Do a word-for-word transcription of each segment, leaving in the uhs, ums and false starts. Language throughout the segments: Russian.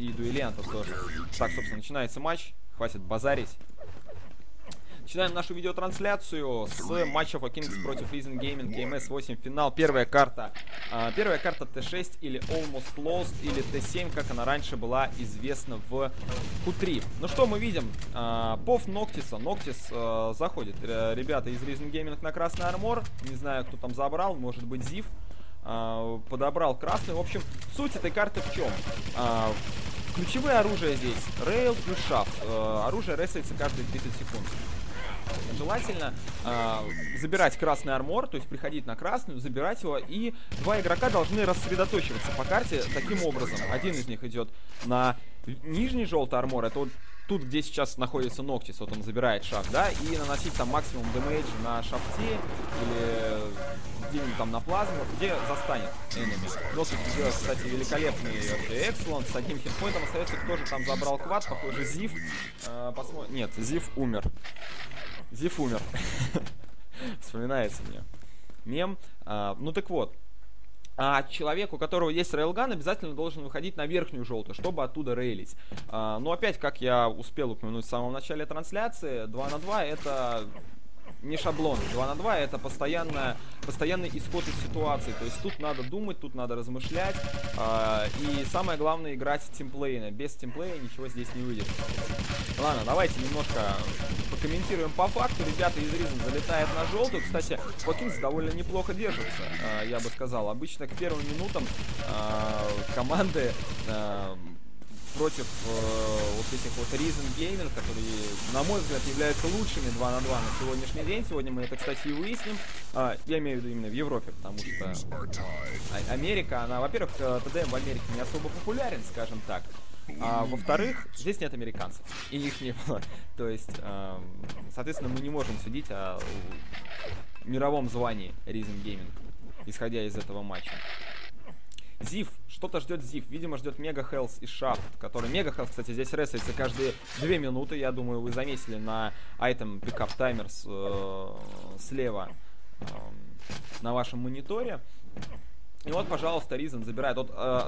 и дуэлянтов тоже. Так, собственно, начинается матч. Хватит базарить. Начинаем нашу видеотрансляцию с матча Фокингс против Risen Gaming кей эм эс восемь финал. Первая карта. А, первая карта Т шесть или Almost Closed или Т семь, как она раньше была известна в Q три. Ну что мы видим? А, Пов Ноктиса. Ноктис а, заходит. Ребята из Risen Gaming на красный армор. Не знаю, кто там забрал. Может быть, Зив. А, подобрал красный. В общем, суть этой карты в чем? А, ключевые оружия здесь. Рейл плюс шафт. А, оружие ресается каждые тридцать секунд. Желательно э, забирать красный армор, то есть приходить на красную, забирать его, и два игрока должны рассредоточиваться по карте таким образом. Один из них идет на нижний желтый армор, это вот тут, где сейчас находится Ноктис, вот он забирает шафт, да, и наносить там максимум дэмэдж на шафте или где-нибудь там на плазму, где застанет энеми. Ноктис делает, кстати, великолепный экселент, с одним хитпоинтом остается, кто же там забрал квад, похоже, Зив. Э, посмотрим. Нет, Зив умер. Зив умер. Вспоминается мне мем. А, ну так вот. А человек, у которого есть рейлган, обязательно должен выходить на верхнюю желтую, чтобы оттуда рейлить. А, но опять, как я успел упомянуть в самом начале трансляции, два на два это не шаблон. два на два это постоянная, постоянный исход из ситуации. То есть тут надо думать, тут надо размышлять. Э, и самое главное играть тимплейно. Без тимплея ничего здесь не выйдет. Ладно, давайте немножко покомментируем по факту. Ребята из Risen залетают на желтую. Кстати, Фокингс довольно неплохо держится, э, я бы сказал. Обычно к первым минутам э, команды... Э, против э, вот этих вот Risen Gaming, которые, на мой взгляд, являются лучшими два на два на сегодняшний день. Сегодня мы это, кстати, и выясним. Э, я имею в виду именно в Европе, потому что э, Америка, она, во-первых, тэ дэ эм в Америке не особо популярен, скажем так. А во-вторых, здесь нет американцев. И их не было. То есть, э, соответственно, мы не можем судить о мировом звании Risen Gaming, исходя из этого матча. Зив, что-то ждет Зив, видимо ждет Мега Хелс и Шафт, который Мега Хелс, кстати, здесь ресается каждые две минуты, я думаю, вы заметили на айтем Pickup Timers э, слева э, на вашем мониторе. И вот, пожалуйста, Risen забирает. Вот, э,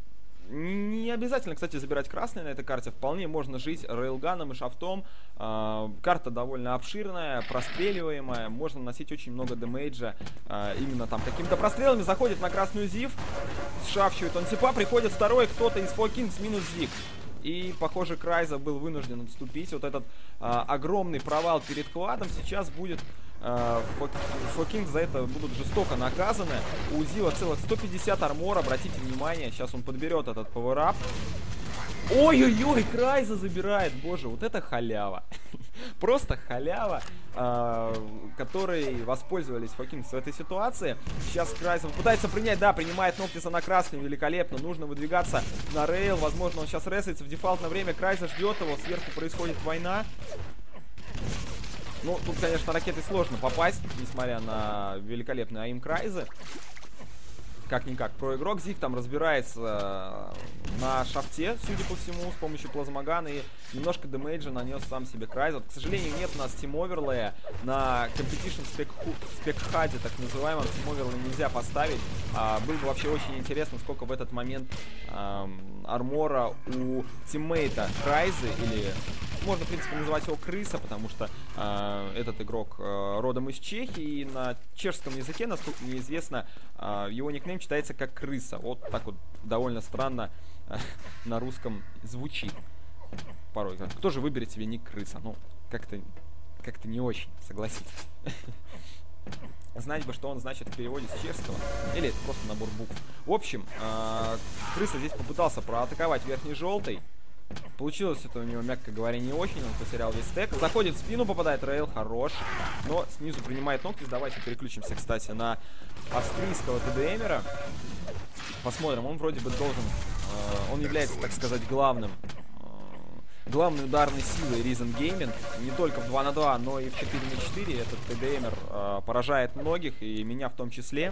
не обязательно, кстати, забирать красный на этой карте, вполне можно жить рейлганом и шафтом. Э, карта довольно обширная, простреливаемая, можно наносить очень много дэмэджа э, именно там какими-то прострелами. Заходит на красную Зив, шафчивает он типа, приходит второй кто-то из Фокингс минус Зиг. И, похоже, Крайза был вынужден отступить. Вот этот э, огромный провал перед квадом сейчас будет... Фокингс за это будут жестоко наказаны. У Зива целых сто пятьдесят армор, обратите внимание. Сейчас он подберет этот пауэрап. Ой-ой-ой, Крайза забирает. Боже, вот это халява. Просто халява, которой воспользовались Фокингс в этой ситуации. Сейчас Крайза пытается принять, да, принимает Ноктиса на красный, великолепно. Нужно выдвигаться на рейл. Возможно, он сейчас ресается в дефолтное время. Крайза ждет его, сверху происходит война. Ну, тут, конечно, ракеты сложно попасть, несмотря на великолепные аим Крайзы. Как-никак, проигрок. Зиг там разбирается на шафте, судя по всему, с помощью плазмогана. И немножко дэмэджа нанес сам себе Крайз. Вот, к сожалению, нет у нас Team Overlay. На Competition спек-хаде, так называемом, Team Overlay нельзя поставить. А, было бы вообще очень интересно, сколько в этот момент а, армора у тиммейта Крайзы, или... Можно, в принципе, называть его Крыса, потому что э, этот игрок э, родом из Чехии, и на чешском языке, насколько мне известно, э, его никнейм читается как Крыса. Вот так вот довольно странно э, на русском звучит порой. Кто же выберет себе ник Крыса? Ну, как-то как-то не очень, согласитесь. Знать бы, что он значит в переводе с чешского. Или это просто набор букв. В общем, э, Крыса здесь попытался проатаковать верхний желтый. Получилось это у него, мягко говоря, не очень. Он потерял весь стек. Заходит в спину, попадает рейл, хорош. Но снизу принимает Ноктис. Давайте переключимся, кстати, на австрийского тэ дэ эмера. Посмотрим, он вроде бы должен... Э, он является, так сказать, главным... Э, главной ударной силой Risen Gaming. Не только в два на два, но и в четыре на четыре. Этот тэ дэ эмер э, поражает многих, и меня в том числе.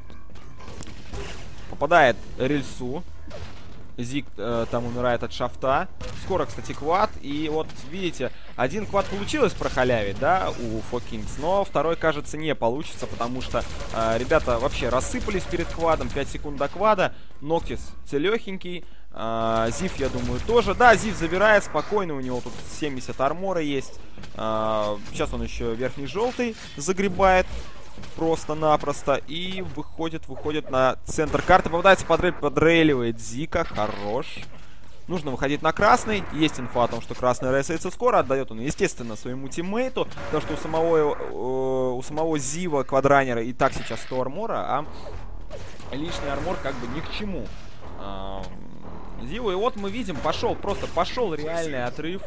Попадает рельсу. Зиг э, там умирает от шафта. Скоро, кстати, квад. И вот, видите, один квад получилось прохалявить, да, у Фокингс. Но второй, кажется, не получится, потому что э, ребята вообще рассыпались перед квадом. пять секунд до квада. Ноктис целехенький. А, Зив, я думаю, тоже. Да, Зив забирает спокойно, у него тут семьдесят армора есть. А, сейчас он еще верхний желтый загребает просто-напросто. И выходит, выходит на центр карты. Попадается подрель, подрейливает Зика. Хорош. Нужно выходить на красный. Есть инфа о том, что красный рейсается скоро. Отдает он, естественно, своему тиммейту. Потому что у самого, у самого Зива, квадранера, и так сейчас сто армора. А лишний армор как бы ни к чему Зиву. И вот мы видим, пошел, просто пошел реальный отрыв.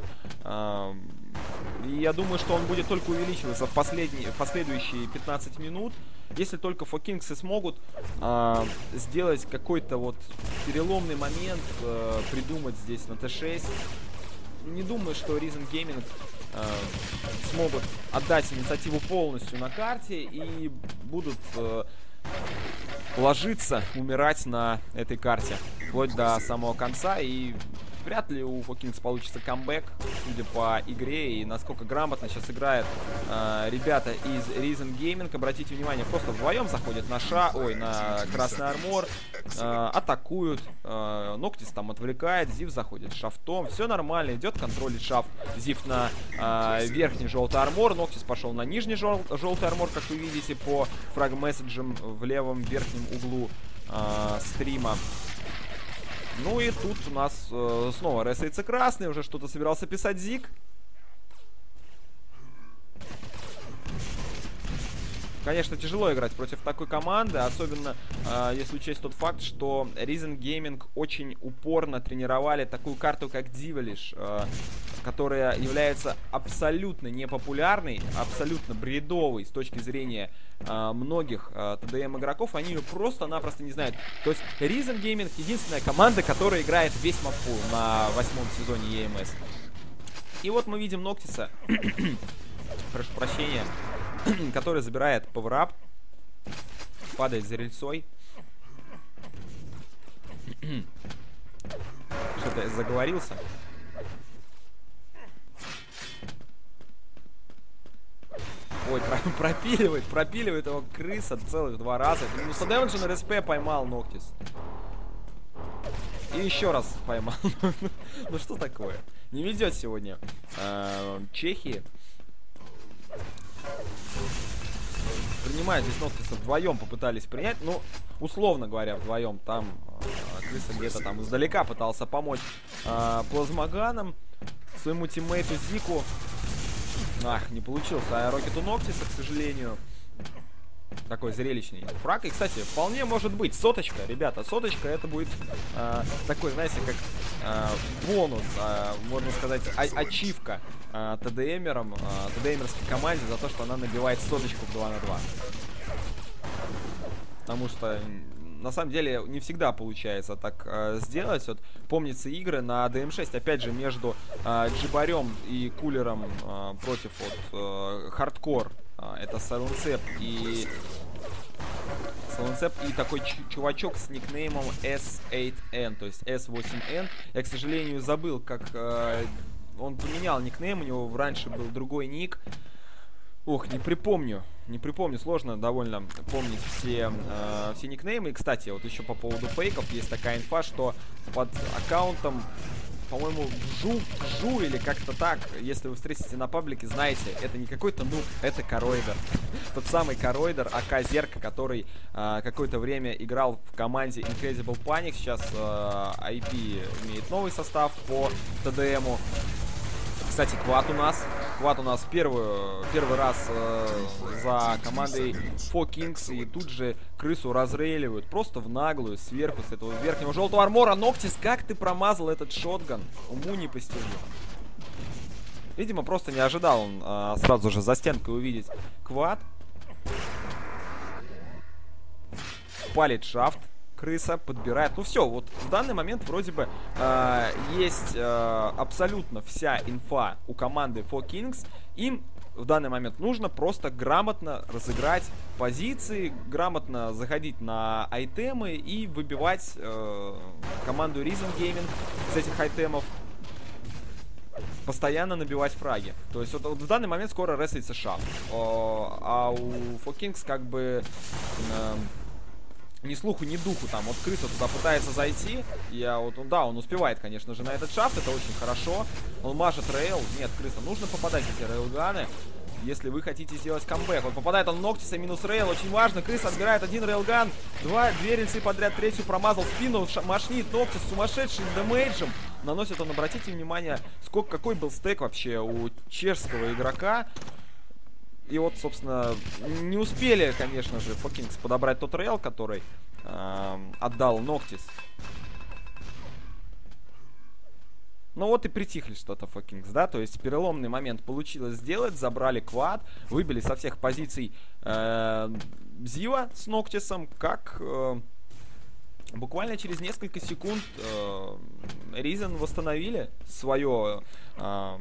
И я думаю, что он будет только увеличиваться в, последние, в последующие пятнадцать минут. Если только фокингсы смогут э, сделать какой-то вот переломный момент, э, придумать здесь на Т шесть. Не думаю, что Risen Gaming э, смогут отдать инициативу полностью на карте и будут э, ложиться, умирать на этой карте вплоть до самого конца. И вряд ли у фокингс получится камбэк, судя по игре и насколько грамотно сейчас играют э, ребята из Risen Gaming. Обратите внимание, просто вдвоем заходят на ша, ой, на красный армор, э, атакуют, э, Ноктис там отвлекает, Зив заходит шафтом, все нормально, идет контролить шафт. Зив на э, верхний желтый армор, Ноктис пошел на нижний жел желтый армор, как вы видите по фраг-месседжам в левом верхнем углу э, стрима. Ну и тут у нас э, снова ресается красный, уже что-то собирался писать Зик. Конечно, тяжело играть против такой команды, особенно э, если учесть тот факт, что Risen Gaming очень упорно тренировали такую карту, как Дивалиш, э, которая является абсолютно непопулярной, абсолютно бредовой с точки зрения э, многих э, Т Д М игроков. Они ее просто-напросто не знают. То есть Risen Gaming единственная команда, которая играет весь маппул на восьмом сезоне Е М С. И вот мы видим Ноктиса, прошу прощения, который забирает пауэрап, падает за рельсой. Что-то заговорился. Ой, про пропиливает, пропиливает его крыса целых два раза. Ну, сто дэмэджа на РСП поймал Ноктис. И еще раз поймал. Ну что такое? Не ведет сегодня Чехии. Принимают здесь Ноктиса вдвоем, попытались принять. Ну, условно говоря, вдвоем. Там э, крыса где-то там издалека пытался помочь э, плазмоганом своему тиммейту Зику. Ах, не получился аэрокет у Ноктиса, к сожалению. Такой зрелищный фраг. И, кстати, вполне может быть соточка, ребята. Соточка это будет э, такой, знаете, как э, бонус, э, можно сказать, а ачивка э, ТДМерам, э, ТДМерской команде за то, что она набивает соточку в два на два. Потому что на самом деле не всегда получается так э, сделать. Вот помнится игры на Д М шесть, опять же, между э, Джибарем и Кулером э, против вот, э, Хардкор. Это Саленцеп и Саленцеп и такой чувачок с никнеймом эс восемь эн, то есть эс восемь эн. Я, к сожалению, забыл, как э, он поменял никнейм, у него раньше был другой ник. Ох, не припомню, не припомню, сложно довольно помнить все, э, все никнеймы. И, кстати, вот еще по поводу фейков есть такая инфа, что под аккаунтом, по-моему, Жу, Жу или как-то так, если вы встретите на паблике, знаете, это не какой-то нуб, это Коройдер. Тот самый Коройдер, АК Зерка, который э, какое-то время играл в команде Incredible Panic. Сейчас э, ай пи имеет новый состав по Т Д Му. Кстати, Квад у нас. Квад у нас первый, первый раз э, за командой фокингс. И тут же крысу разрейливают. Просто в наглую, сверху, с этого верхнего желтого армора. Ноктис, как ты промазал этот шотган? Уму непостижимо. Видимо, просто не ожидал он э, сразу же за стенкой увидеть Квад. Палит шафт. Крыса подбирает. Ну все, вот в данный момент вроде бы э, есть э, абсолютно вся инфа у команды фокингс. Им в данный момент нужно просто грамотно разыграть позиции, грамотно заходить на айтемы и выбивать э, команду Risen Gaming с этих айтемов. Постоянно набивать фраги. То есть вот, вот в данный момент скоро ресается шафт. А у фокингс как бы... Э, ни слуху, ни духу там. Вот крыса туда пытается зайти. Я вот, да, он успевает, конечно же, на этот шафт. Это очень хорошо. Он мажет рейл. Нет, крыса, нужно попадать в эти рейлганы, если вы хотите сделать камбэк. Вот попадает он Ноктиса, минус рейл. Очень важно. Крыса отбирает один рейлган. Два, две рельсы подряд. Третью промазал спину. Машнит Ноктис сумасшедшим дэмэджем. Наносит он, обратите внимание, сколько, какой был стек вообще у чешского игрока. И вот, собственно, не успели, конечно же, Фокингс подобрать тот рейл, который э, отдал Ноктис. Ну вот и притихли что-то Фокингс, да, то есть переломный момент получилось сделать, забрали квад, выбили со всех позиций э, Зива с Ноктисом, как э, буквально через несколько секунд э, Ризен восстановили свое э,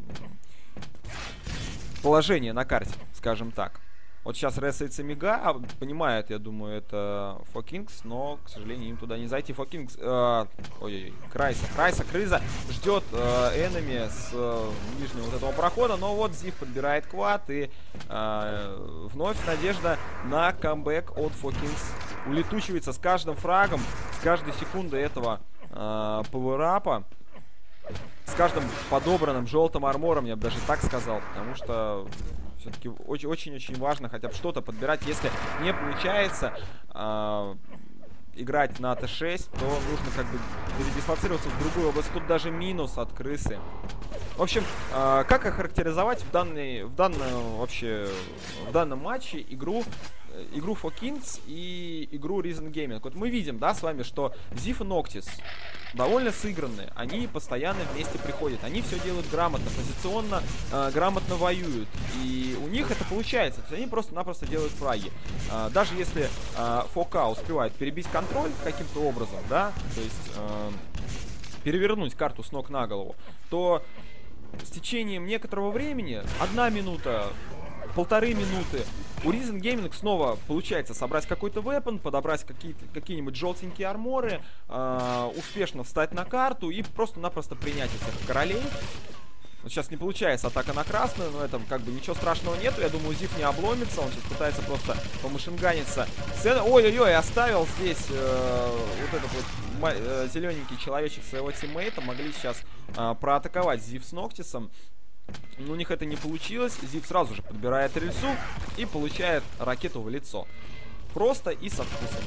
положение на карте, скажем так. Вот сейчас ресается Мега, понимает, я думаю, это Фокингс, но, к сожалению, им туда не зайти. Фокингс, э, ой-ой, Крайса, Крайса, Крыза ждет э, энеми с э, нижнего вот этого прохода, но вот Зив подбирает квад, и э, вновь надежда на камбэк от Фокингс улетучивается с каждым фрагом, с каждой секундой этого э, пауэрапа. С каждым подобранным желтым армором, я бы даже так сказал, потому что все-таки очень-очень важно хотя бы что-то подбирать. Если не получается э, играть на Т шесть, то нужно как бы передислоцироваться в другую область. Тут даже минус от крысы. В общем, э, как охарактеризовать в данной, в данном вообще, в данном матче игру, игру Фокингс и игру Risen Gaming? Вот мы видим, да, с вами, что Зив и Ноктис довольно сыгранные, они постоянно вместе приходят, они все делают грамотно, позиционно, э, грамотно воюют, и у них это получается, то есть они просто-напросто делают фраги. Э, даже если э, Фока успевает перебить контроль каким-то образом, да, то есть э, перевернуть карту с ног на голову, то с течением некоторого времени, одна минута, полторы минуты, у Risen Gaming снова получается собрать какой-то вепон, подобрать какие-то какие-нибудь желтенькие арморы, э, успешно встать на карту и просто-напросто принять этих королей. Вот сейчас не получается атака на красную, но это как бы ничего страшного нету. Я думаю, Зив не обломится, он сейчас пытается просто помашинганиться. Ой-ой-ой, оставил здесь э, вот этот вот э, зелененький человечек своего тиммейта. Могли сейчас э, проатаковать Зив с Ноктисом. Но у них это не получилось. Зив сразу же подбирает рельсу и получает ракету в лицо. Просто и со вкусом.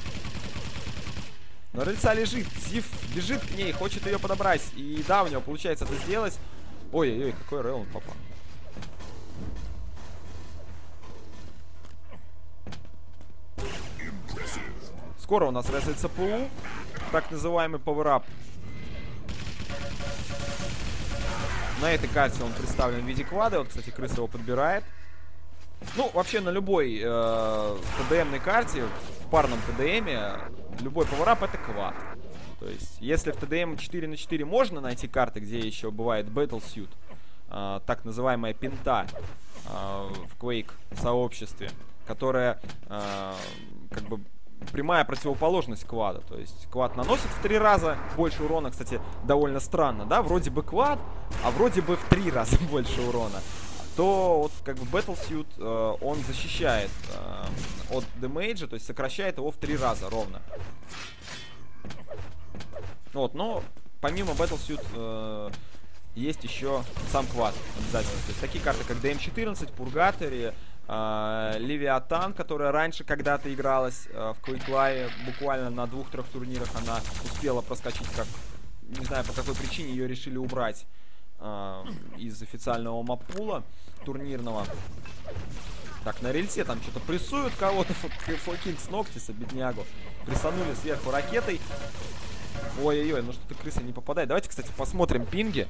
Но рельса лежит. Зив бежит к ней, хочет ее подобрать. И да, у него получается это сделать. Ой-ой-ой, какой рейл он попал. Скоро у нас ресается ПУ. Так называемый пауэрап. На этой карте он представлен в виде квада. Вот, кстати, крыса его подбирает. Ну, вообще на любой э, ТДМной карте, в парном ТДМе, любой пауэрап это квад. То есть, если в ТДМ четыре на четыре можно найти карты, где еще бывает Battlesuit, э, так называемая пинта э, в Quake сообществе, которая э, как бы прямая противоположность квада. То есть квад наносит в три раза больше урона. Кстати, довольно странно, да? Вроде бы квад, а вроде бы в три раза больше урона. То вот как бы Battlesuit, э, он защищает э, от демейджа, то есть сокращает его в три раза ровно. Вот, но помимо Battlesuit э, есть еще сам квад обязательно. То есть такие карты, как ДМ четырнадцать, Purgatory, э, Левиатан, которая раньше когда-то игралась э, в Quake Live, буквально на двух-трех турнирах она успела проскочить, как, не знаю по какой причине ее решили убрать э, из официального маппула турнирного. Так, на рельсе там что-то прессуют кого-то, Фокингс Ноктиса, беднягу. Прессанули сверху ракетой. Ой-ой-ой, ну что-то крыса не попадает. Давайте, кстати, посмотрим пинги.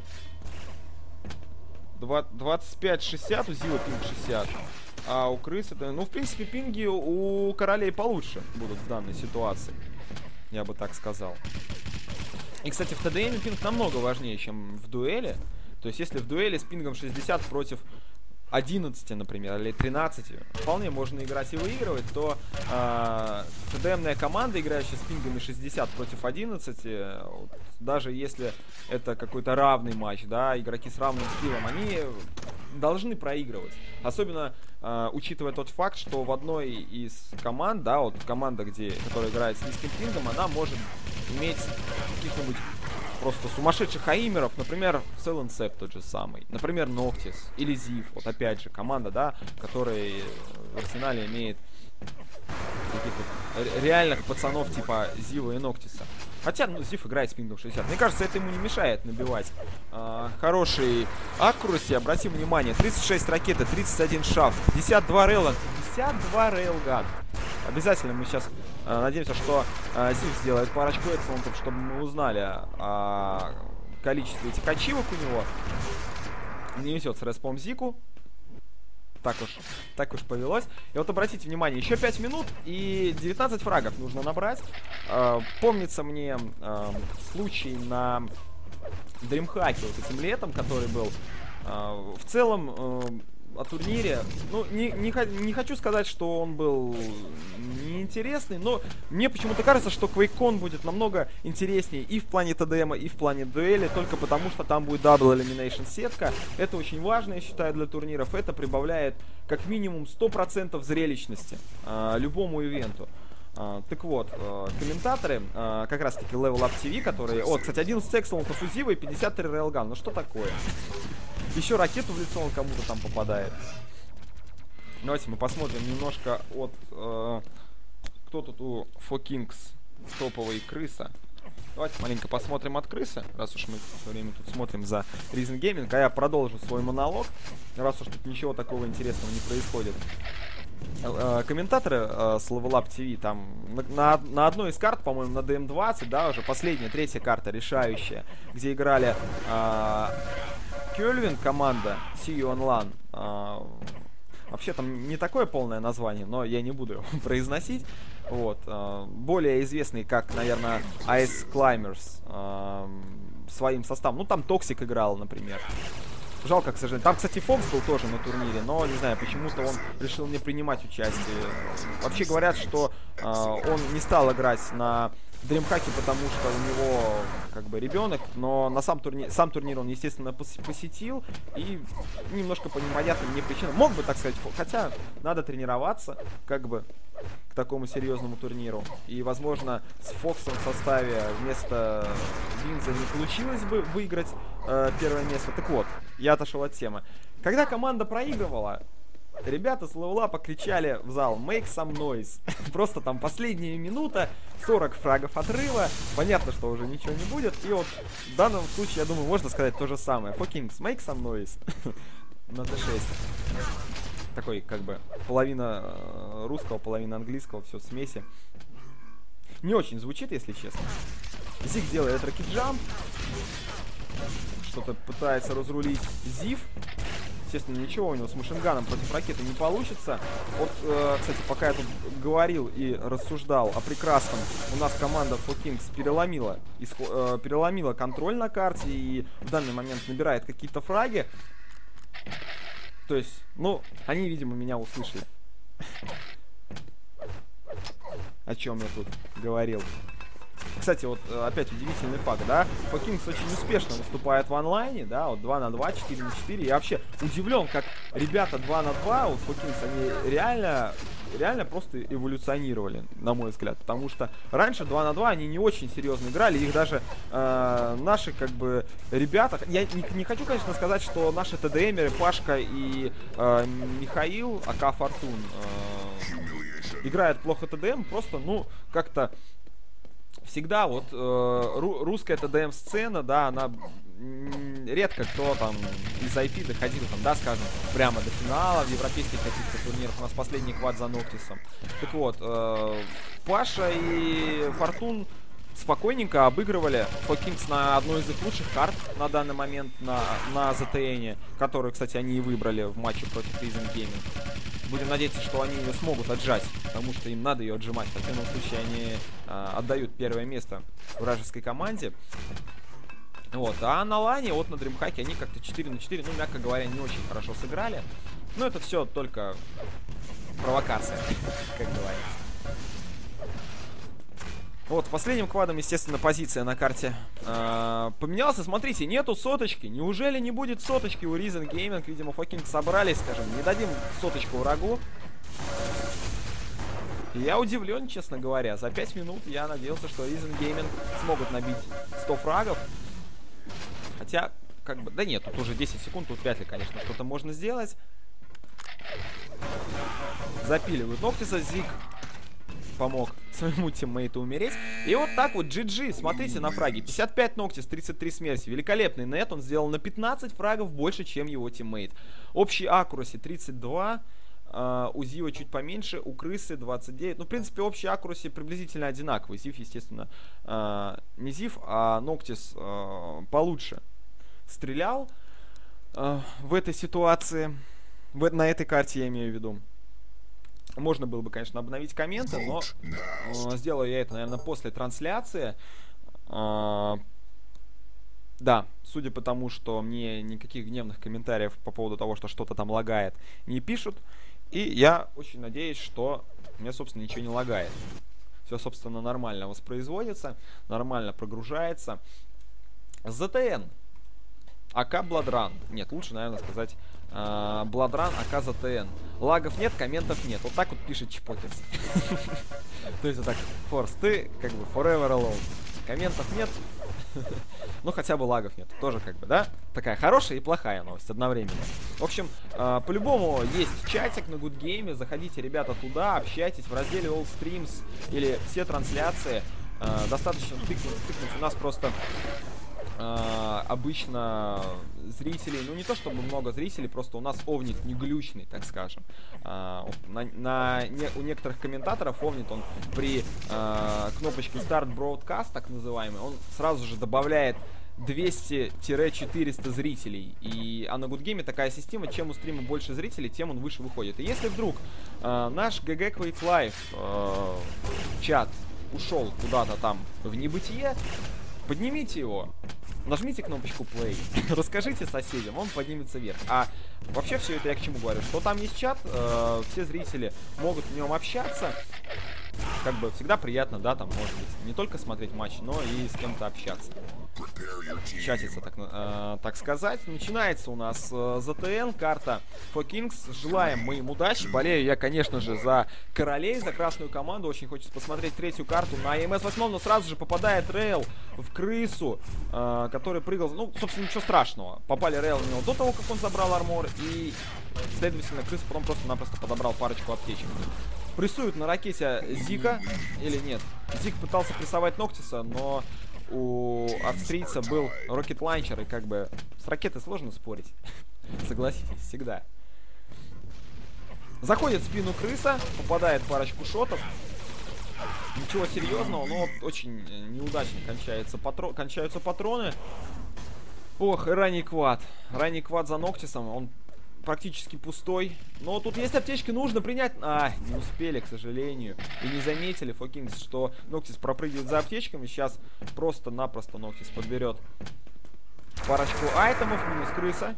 двадцать пять шестьдесят, у Зива пинг шестьдесят. А у крысы, да, ну, в принципе, пинги у королей получше будут в данной ситуации. Я бы так сказал. И, кстати, в ТДМ пинг намного важнее, чем в дуэли. То есть, если в дуэли с пингом шестьдесят против одиннадцати, например, или тринадцати, вполне можно играть и выигрывать, то э, ТДМная команда, играющая с пингами шестьдесят против одиннадцати, вот, даже если это какой-то равный матч, да, игроки с равным скиллом, они должны проигрывать. Особенно э, учитывая тот факт, что в одной из команд, да, вот команда, где, которая играет с низким пингом, она может иметь каких-нибудь просто сумасшедших аимеров, например, Селенсеп тот же самый, например, Ноктис или Зив, вот опять же команда, да, которая в арсенале имеет таких вот реальных пацанов типа Зива и Ноктиса. Хотя, ну, Зив играет с пингом шестьдесят. Мне кажется, это ему не мешает набивать э, хороший аккураси. Обратим внимание, тридцать шесть ракеты, тридцать один шафт, пятьдесят два рейлган, пятьдесят два рейлган. Обязательно мы сейчас э, надеемся, что э, Зив сделает парочку экселентов, чтобы мы узнали о количестве этих ачивок у него. Не везет с респом Зику. Так уж, так уж повелось. И вот обратите внимание, еще пять минут и девятнадцать фрагов нужно набрать. Э, помнится мне э, случай на Дримхаке вот этим летом, который был. Э, в целом э, о турнире, ну, не, не, не хочу сказать, что он был неинтересный, но мне почему-то кажется, что QuakeCon будет намного интереснее и в плане ТДМа, и в плане дуэли, только потому что там будет Double Elimination сетка. Это очень важно, я считаю, для турниров. Это прибавляет как минимум сто процентов зрелищности э, любому ивенту. Uh, так вот, uh, комментаторы, uh, как раз таки Level Up ти ви, которые... О, кстати, одиннадцать экселентов у Зива и пятьдесят три рейлган. Ну что такое? Еще ракету в лицо он кому-то там попадает. Давайте мы посмотрим немножко от... Uh, кто тут у Фокингс топовый крыса? Давайте маленько посмотрим от крысы, раз уж мы все время тут смотрим за Risen Gaming. А я продолжу свой монолог, раз уж тут ничего такого интересного не происходит. Комментаторы э, с Level Up ти ви там на, на одной из карт, по-моему, на ди эм двадцать, да, уже последняя, третья карта, решающая, где играли э, Кельвин, команда See You Online. Э, вообще там не такое полное название, но я не буду его произносить. Вот, э, более известный как, наверное, Ice Climbers э, своим составом. Ну, там Toxic играл, например. Жалко, к сожалению. Там, кстати, Фокс был тоже на турнире, но, не знаю, почему-то он решил не принимать участие. Вообще говорят, что э, он не стал играть на Дримхаке, потому что у него, как бы, ребенок, но на сам турнир, сам турнир он, естественно, посетил, и немножко по непонятным мне причинам. Мог бы, так сказать, хотя надо тренироваться, как бы, к такому серьезному турниру. И, возможно, с Фоксом в составе вместо Винза не получилось бы выиграть э, первое место. Так вот, я отошел от темы. Когда команда проигрывала, ребята с Level Up кричали в зал «Make some noise». Просто там последняя минута, сорок фрагов отрыва. Понятно, что уже ничего не будет. И вот в данном случае, я думаю, можно сказать то же самое. Фокингс, make some noise. На тэ шесть. Такой, как бы, половина э, русского, половина английского, все в смеси. Не очень звучит, если честно. Зиг делает ракет-джамп. Что-то пытается разрулить Зив. Естественно, ничего у него с машинганом против ракеты не получится. Вот, э, кстати, пока я тут говорил и рассуждал о прекрасном, у нас команда Фокингс переломила, исход, э, переломила контроль на карте и в данный момент набирает какие-то фраги. То есть, ну, они, видимо, меня услышали. О чем я тут говорил. Кстати, вот опять удивительный факт, да, Фокингс очень успешно выступает в онлайне, да, вот два на два, четыре на четыре. Я вообще удивлен, как ребята два на два, вот Фокингс, они реально, реально просто эволюционировали, на мой взгляд. Потому что раньше два на два они не очень серьезно играли, их даже э, наши, как бы, ребята, я не, не хочу, конечно, сказать, что наши ТДМеры, Пашка и э, Михаил, АК Фортун, э, играют плохо ТДМ, просто, ну, как-то... Всегда вот э, ру, русская ТДМ-сцена, да, она м, редко кто там из ай пи доходил, там, да, скажем, прямо до финала в европейских каких-то турнирах. У нас последний квад за Ноктисом. Так вот, э, Паша и Фортун спокойненько обыгрывали Фокингс на одной из их лучших карт на данный момент, на, на зэ тэ эн, которую, кстати, они и выбрали в матче против Risen Gaming. Будем надеяться, что они ее смогут отжать, потому что им надо ее отжимать. В противном случае они э, отдают первое место вражеской команде. Вот. А на лане, вот на Дримхаке, они как-то четыре на четыре, ну, мягко говоря, не очень хорошо сыграли. Но это все только провокация, как говорится. Вот, последним квадом, естественно, позиция на карте э, поменялся. Смотрите, нету соточки. Неужели не будет соточки у Risen Gaming? Видимо, Фокинг собрались, скажем, не дадим соточку врагу. И я удивлен, честно говоря. За пять минут я надеялся, что Risen Gaming смогут набить сто фрагов. Хотя, как бы, да нет, тут уже десять секунд, тут вряд ли, конечно, что-то можно сделать. Запиливают Ноктиса, Зиг помог своему тиммейту умереть. И вот так вот джи джи, смотрите на фраги. пятьдесят пять Ноктис, тридцать три смерти. Великолепный нет, он сделал на пятнадцать фрагов больше, чем его тиммейт. Общий аккураси тридцать два. Uh, у Зива чуть поменьше, у Крысы двадцать девять. Ну, в принципе, общий аккураси приблизительно одинаковый. Зив, естественно, uh, не Зив, а Ноктис uh, получше стрелял uh, в этой ситуации. В, на этой карте я имею в виду. Можно было бы, конечно, обновить комменты, но uh, сделаю я это, наверное, после трансляции. Uh, Да, судя по тому, что мне никаких гневных комментариев по поводу того, что что-то там лагает, не пишут. И я очень надеюсь, что мне, собственно, ничего не лагает. Все, собственно, нормально воспроизводится, нормально прогружается. ЗТН. АК Bloodrun. Нет, лучше, наверное, сказать э, Bloodrun, АК ЗТН. Лагов нет, комментов нет. Вот так вот пишет Чпокерс. То есть вот так, Форс, ты как бы forever alone. Комментов нет. Ну, хотя бы лагов нет. Тоже как бы, да? Такая хорошая и плохая новость одновременно. В общем, э, по-любому есть чатик на Good Game. Заходите, ребята, туда, общайтесь в разделе All Streams или все трансляции. Э, достаточно тыкнуть, тыкнуть. У нас просто э, обычно зрителей, ну не то чтобы много зрителей, просто у нас овнит не глючный, так скажем. Э, на, на, не, у некоторых комментаторов овнит он при э, кнопочке Start Broadcast, так называемый, он сразу же добавляет двести-четыреста зрителей. И а на Good Game такая система, чем у стрима больше зрителей, тем он выше выходит. И если вдруг э, наш джи джи Quake Live э, чат ушел куда-то там в небытие, поднимите его, нажмите кнопочку play, расскажите соседям, он поднимется вверх. А вообще все это я к чему говорю? Что там есть чат, э, все зрители могут в нем общаться. Как бы всегда приятно, да, там, может быть, не только смотреть матч, но и с кем-то общаться. Чатиться, так, э, так сказать. Начинается у нас э, ЗТН, карта Фокингс. Желаем мы им удачи. Болею я, конечно же, за королей, за красную команду. Очень хочется посмотреть третью карту на эм эс восемь, но сразу же попадает Рейл в крысу, э, который прыгал. Ну, собственно, ничего страшного. Попали Рейл в него до того, как он забрал армор, и, следовательно, крыса потом просто-напросто подобрал парочку аптечек. Прессуют на ракете Зика, или нет? Зик пытался прессовать Ноктиса, но у австрийца был рокет ланчер, и как бы с ракетой сложно спорить. Согласитесь, всегда. Заходит в спину крыса, попадает парочку шотов. Ничего серьезного, но очень неудачно кончается патро... кончаются патроны. Ох, и ранний квад. Ранний квад за Ноктисом, он практически пустой. Но тут есть аптечки, нужно принять. А, не успели, к сожалению. И не заметили, Фокингс, что Ноктис пропрыгивает за аптечками. Сейчас просто-напросто Ноктис подберет парочку айтемов. Минус крыса.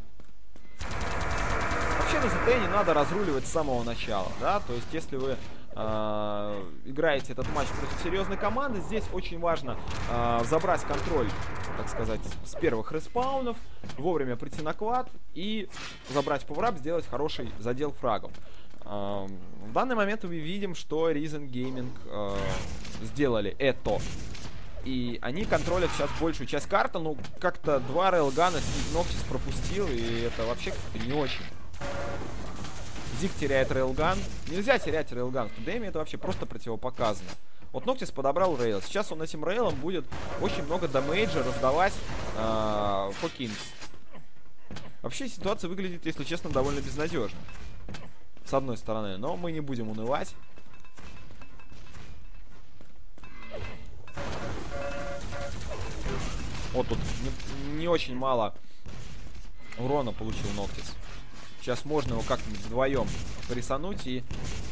Вообще на ЗТН надо разруливать с самого начала, да? То есть, если вы э, играете этот матч против серьезной команды, здесь очень важно э, забрать контроль, так сказать, с первых респаунов, вовремя прийти на квад и забрать пауэрап, сделать хороший задел фрагов. Э, в данный момент мы видим, что Risen Gaming э, сделали это. И они контролят сейчас большую часть карты. Ну, как-то два рейлгана Ноктис пропустил, и это вообще как-то не очень. Зиг теряет рейлган. Нельзя терять рейлган. В ТДМе это вообще просто противопоказано. Вот Ноктис подобрал рейл. Сейчас он этим рейлом будет очень много дамейджа раздавать э, Фокингс. Вообще ситуация выглядит, если честно, довольно безнадежно. С одной стороны. Но мы не будем унывать. Вот тут не, не очень мало урона получил Ноктис. Сейчас можно его как-нибудь вдвоем прессануть и...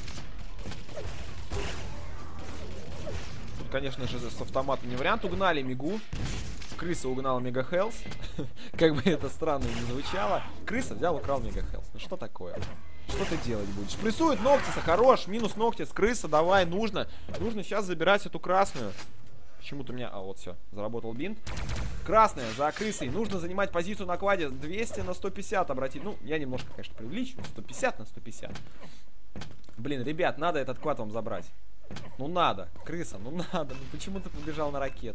Тут, конечно же, с автомата не вариант. Угнали Мигу. Крыса угнала Мега Хелс. Как бы это странно не звучало. Крыса взял, украл Мега Хелс. Ну что такое? Что ты делать будешь? Прессует Ноктиса, хорош. Минус Ноктис. Крыса, давай, нужно. Нужно сейчас забирать эту красную. Почему-то у меня... А, вот все, заработал бинт. Красная за крысой. Нужно занимать позицию на кваде. двести на сто пятьдесят обратить. Ну, я немножко, конечно, преувеличу. сто пятьдесят на сто пятьдесят. Блин, ребят, надо этот квад вам забрать. Ну надо, крыса, ну надо. Ну почему ты побежал на ракету?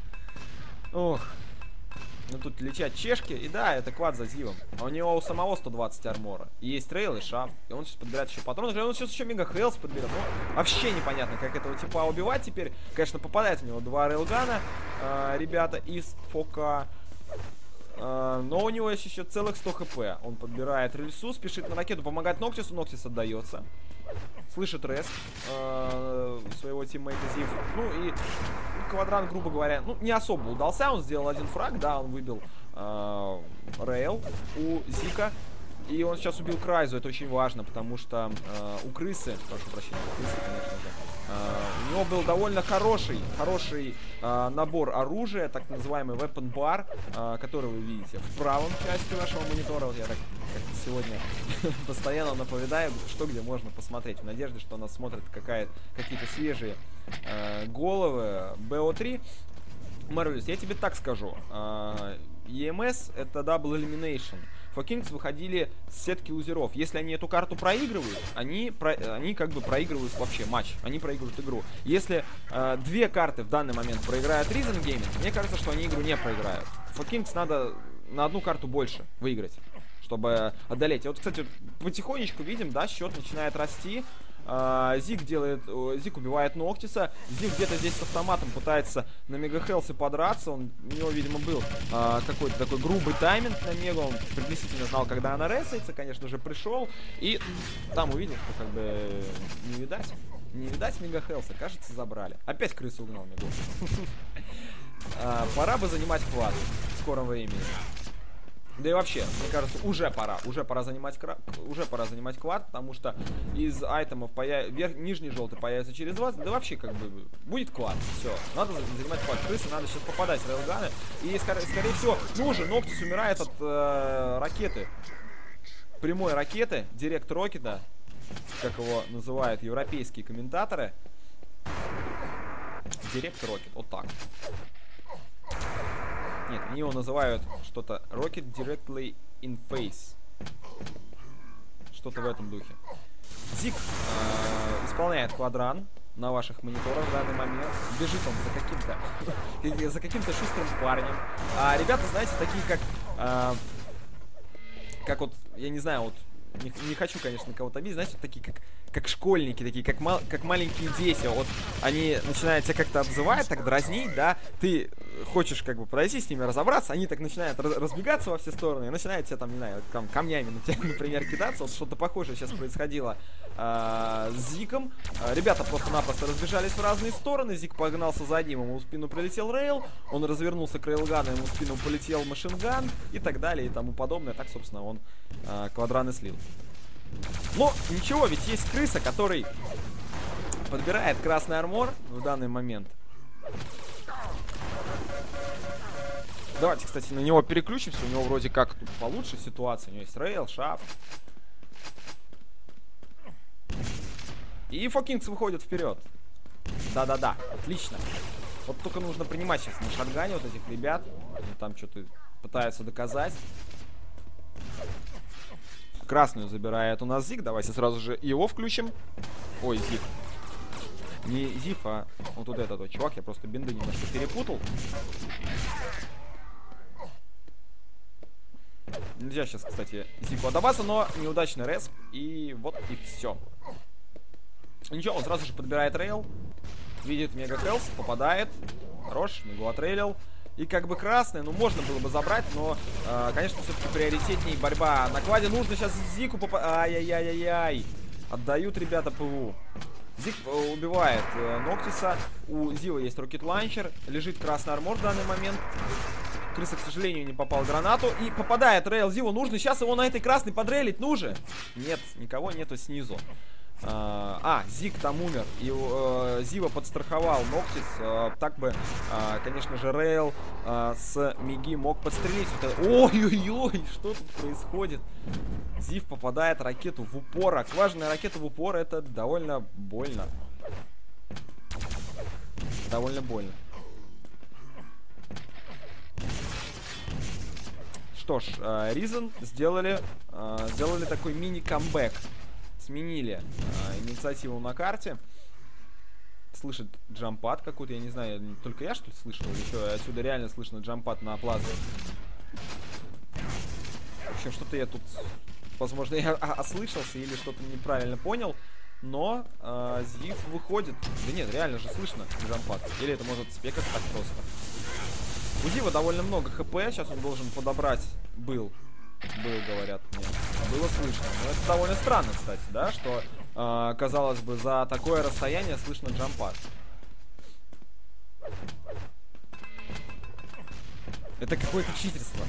Ох. Ну тут летят чешки. И да, это квад за Зивом. А у него у самого сто двадцать армора. И есть трейл и шафт. И он сейчас подбирает еще патроны. Он сейчас еще мега хелс подберет. Ну, вообще непонятно, как этого типа убивать теперь. Конечно, попадает в него два рейлгана. Э, ребята из Фока. Uh, но у него есть еще целых сто хп. Он подбирает рельсу, спешит на ракету, помогает Ноктису. Ноктис отдается. Слышит респ uh, своего тиммейта Зив. Ну и Квадрант, грубо говоря, ну не особо удался. Он сделал один фраг, да, он выбил uh, рейл у Зика. И он сейчас убил Крайзу, это очень важно, потому что uh, у крысы, прошу прощения, у крысы, конечно же, Uh, у него был довольно хороший, хороший uh, набор оружия, так называемый weapon bar, uh, который вы видите в правом части вашего монитора. Вот я так как-то сегодня постоянно напоминаю, что где можно посмотреть, в надежде, что нас смотрят какие-то свежие uh, головы. би о три. Марвелис, я тебе так скажу. Uh, и эм эс это Double Elimination. Фокингс выходили с сетки лузеров. Если они эту карту проигрывают, они, про, они как бы проигрывают вообще матч. Они проигрывают игру. Если э, две карты в данный момент проиграют Reason Gaming, мне кажется, что они игру не проиграют. Фокингс надо на одну карту больше выиграть, чтобы одолеть. И вот, кстати, потихонечку видим, да, счет начинает расти. Uh, Зик делает, uh, Зик убивает Ноктиса. Зик где-то здесь с автоматом пытается на Мегахелсе подраться. Он, у него, видимо, был uh, какой-то такой грубый тайминг на Мегу. Он приблизительно знал, когда она ресается. Конечно же, пришел. И там увидел, что как бы не видать. Не видать Мегахелса. Кажется, забрали. Опять крысу угнал Мегу. uh, Пора бы занимать квад в скором времени. Да и вообще, мне кажется, уже пора, уже пора занимать кра... уже пора занимать квад, потому что из айтемов появ... Верх... нижний желтый появится через двадцать, да вообще как бы будет квад, все, надо занимать квад, крысы, надо сейчас попадать в рейлганы, и скорее, скорее всего, ну уже Ноктис умирает от э, ракеты, прямой ракеты, директ рокета, как его называют европейские комментаторы, директ рокет, вот так. Нет, они его называют что-то Rocket Directly in Face. Что-то в этом духе. Зик э, исполняет квадран на ваших мониторах в данный момент. Бежит он за каким-то за каким-то шустрым парнем. А ребята, знаете, такие как э, как вот, я не знаю, вот не, не хочу, конечно, кого-то обидеть, знаете, вот такие как как школьники, такие, как, мал, как маленькие дети. Вот они начинают тебя как-то обзывать, так дразнить, да, ты хочешь как бы подойти с ними, разобраться, они так начинают раз, разбегаться во все стороны и начинают тебя там, не знаю, там, камнями на тебя, например, кидаться. Вот что-то похожее сейчас происходило э, с Зиком. Э, ребята просто-напросто разбежались в разные стороны. Зик погнался за одним, ему в спину прилетел рейл, он развернулся к рейлгану, ему в спину полетел машинган и так далее и тому подобное. Так, собственно, он э, квадраны слил. Но ничего, ведь есть крыса, который подбирает красный армор в данный момент. Давайте, кстати, на него переключимся. У него вроде как тут получше ситуация. У него есть рейл, шафт. И Фокингс выходит вперед. Да-да-да, отлично. Вот только нужно принимать сейчас на шотгане вот этих ребят. Они там что-то пытаются доказать. Красную забирает у нас Зик. Давайте сразу же его включим. Ой, Зик. Не Зив, а вот тут этот вот чувак. Я просто бинды немножко перепутал. Нельзя сейчас, кстати, Зику отдаваться, но неудачный респ. И вот и все. Ничего, он сразу же подбирает рейл. Видит Мега Хелс, попадает. Хорош, Мегу отрейлил. И как бы красный, ну можно было бы забрать, но, э, конечно, все-таки приоритетнее борьба на кваде. Нужно сейчас Зику попасть. Ай-яй-яй-яй-яй. Отдают ребята ПВУ. Зик э, убивает э, Ноктиса. У Зива есть рокет ланчер. Лежит красный армор в данный момент. Крыса, к сожалению, не попал в гранату. И попадает рейл Зиву. Нужно сейчас его на этой красной подрейлить. Ну же. Нет, никого нету снизу. А, а, Зик там умер. И э, Зива подстраховал Ноктис. Э, так бы, э, конечно же, рейл э, с Меги мог подстрелить. Ой-ой-ой, что тут происходит? Зив попадает ракету в упор. А кважная ракета в упор — это довольно больно. Довольно больно. что ж, Ризен сделали, сделали такой мини-камбэк. Сменили инициативу на карте. Слышит джампад какой-то, я не знаю, только я что ли слышал, или что, отсюда реально слышно джампад на плазме. В общем, что-то я тут, возможно, я ослышался или что-то неправильно понял, но э, Зив выходит. Да нет, реально же слышно джампад. Или это может спекать так просто. У Зива довольно много хп, сейчас он должен подобрать, был, был, говорят мне, было слышно. Но это довольно странно, кстати, да, что... Uh, казалось бы, за такое расстояние слышно джампад. Это какое-то читерство.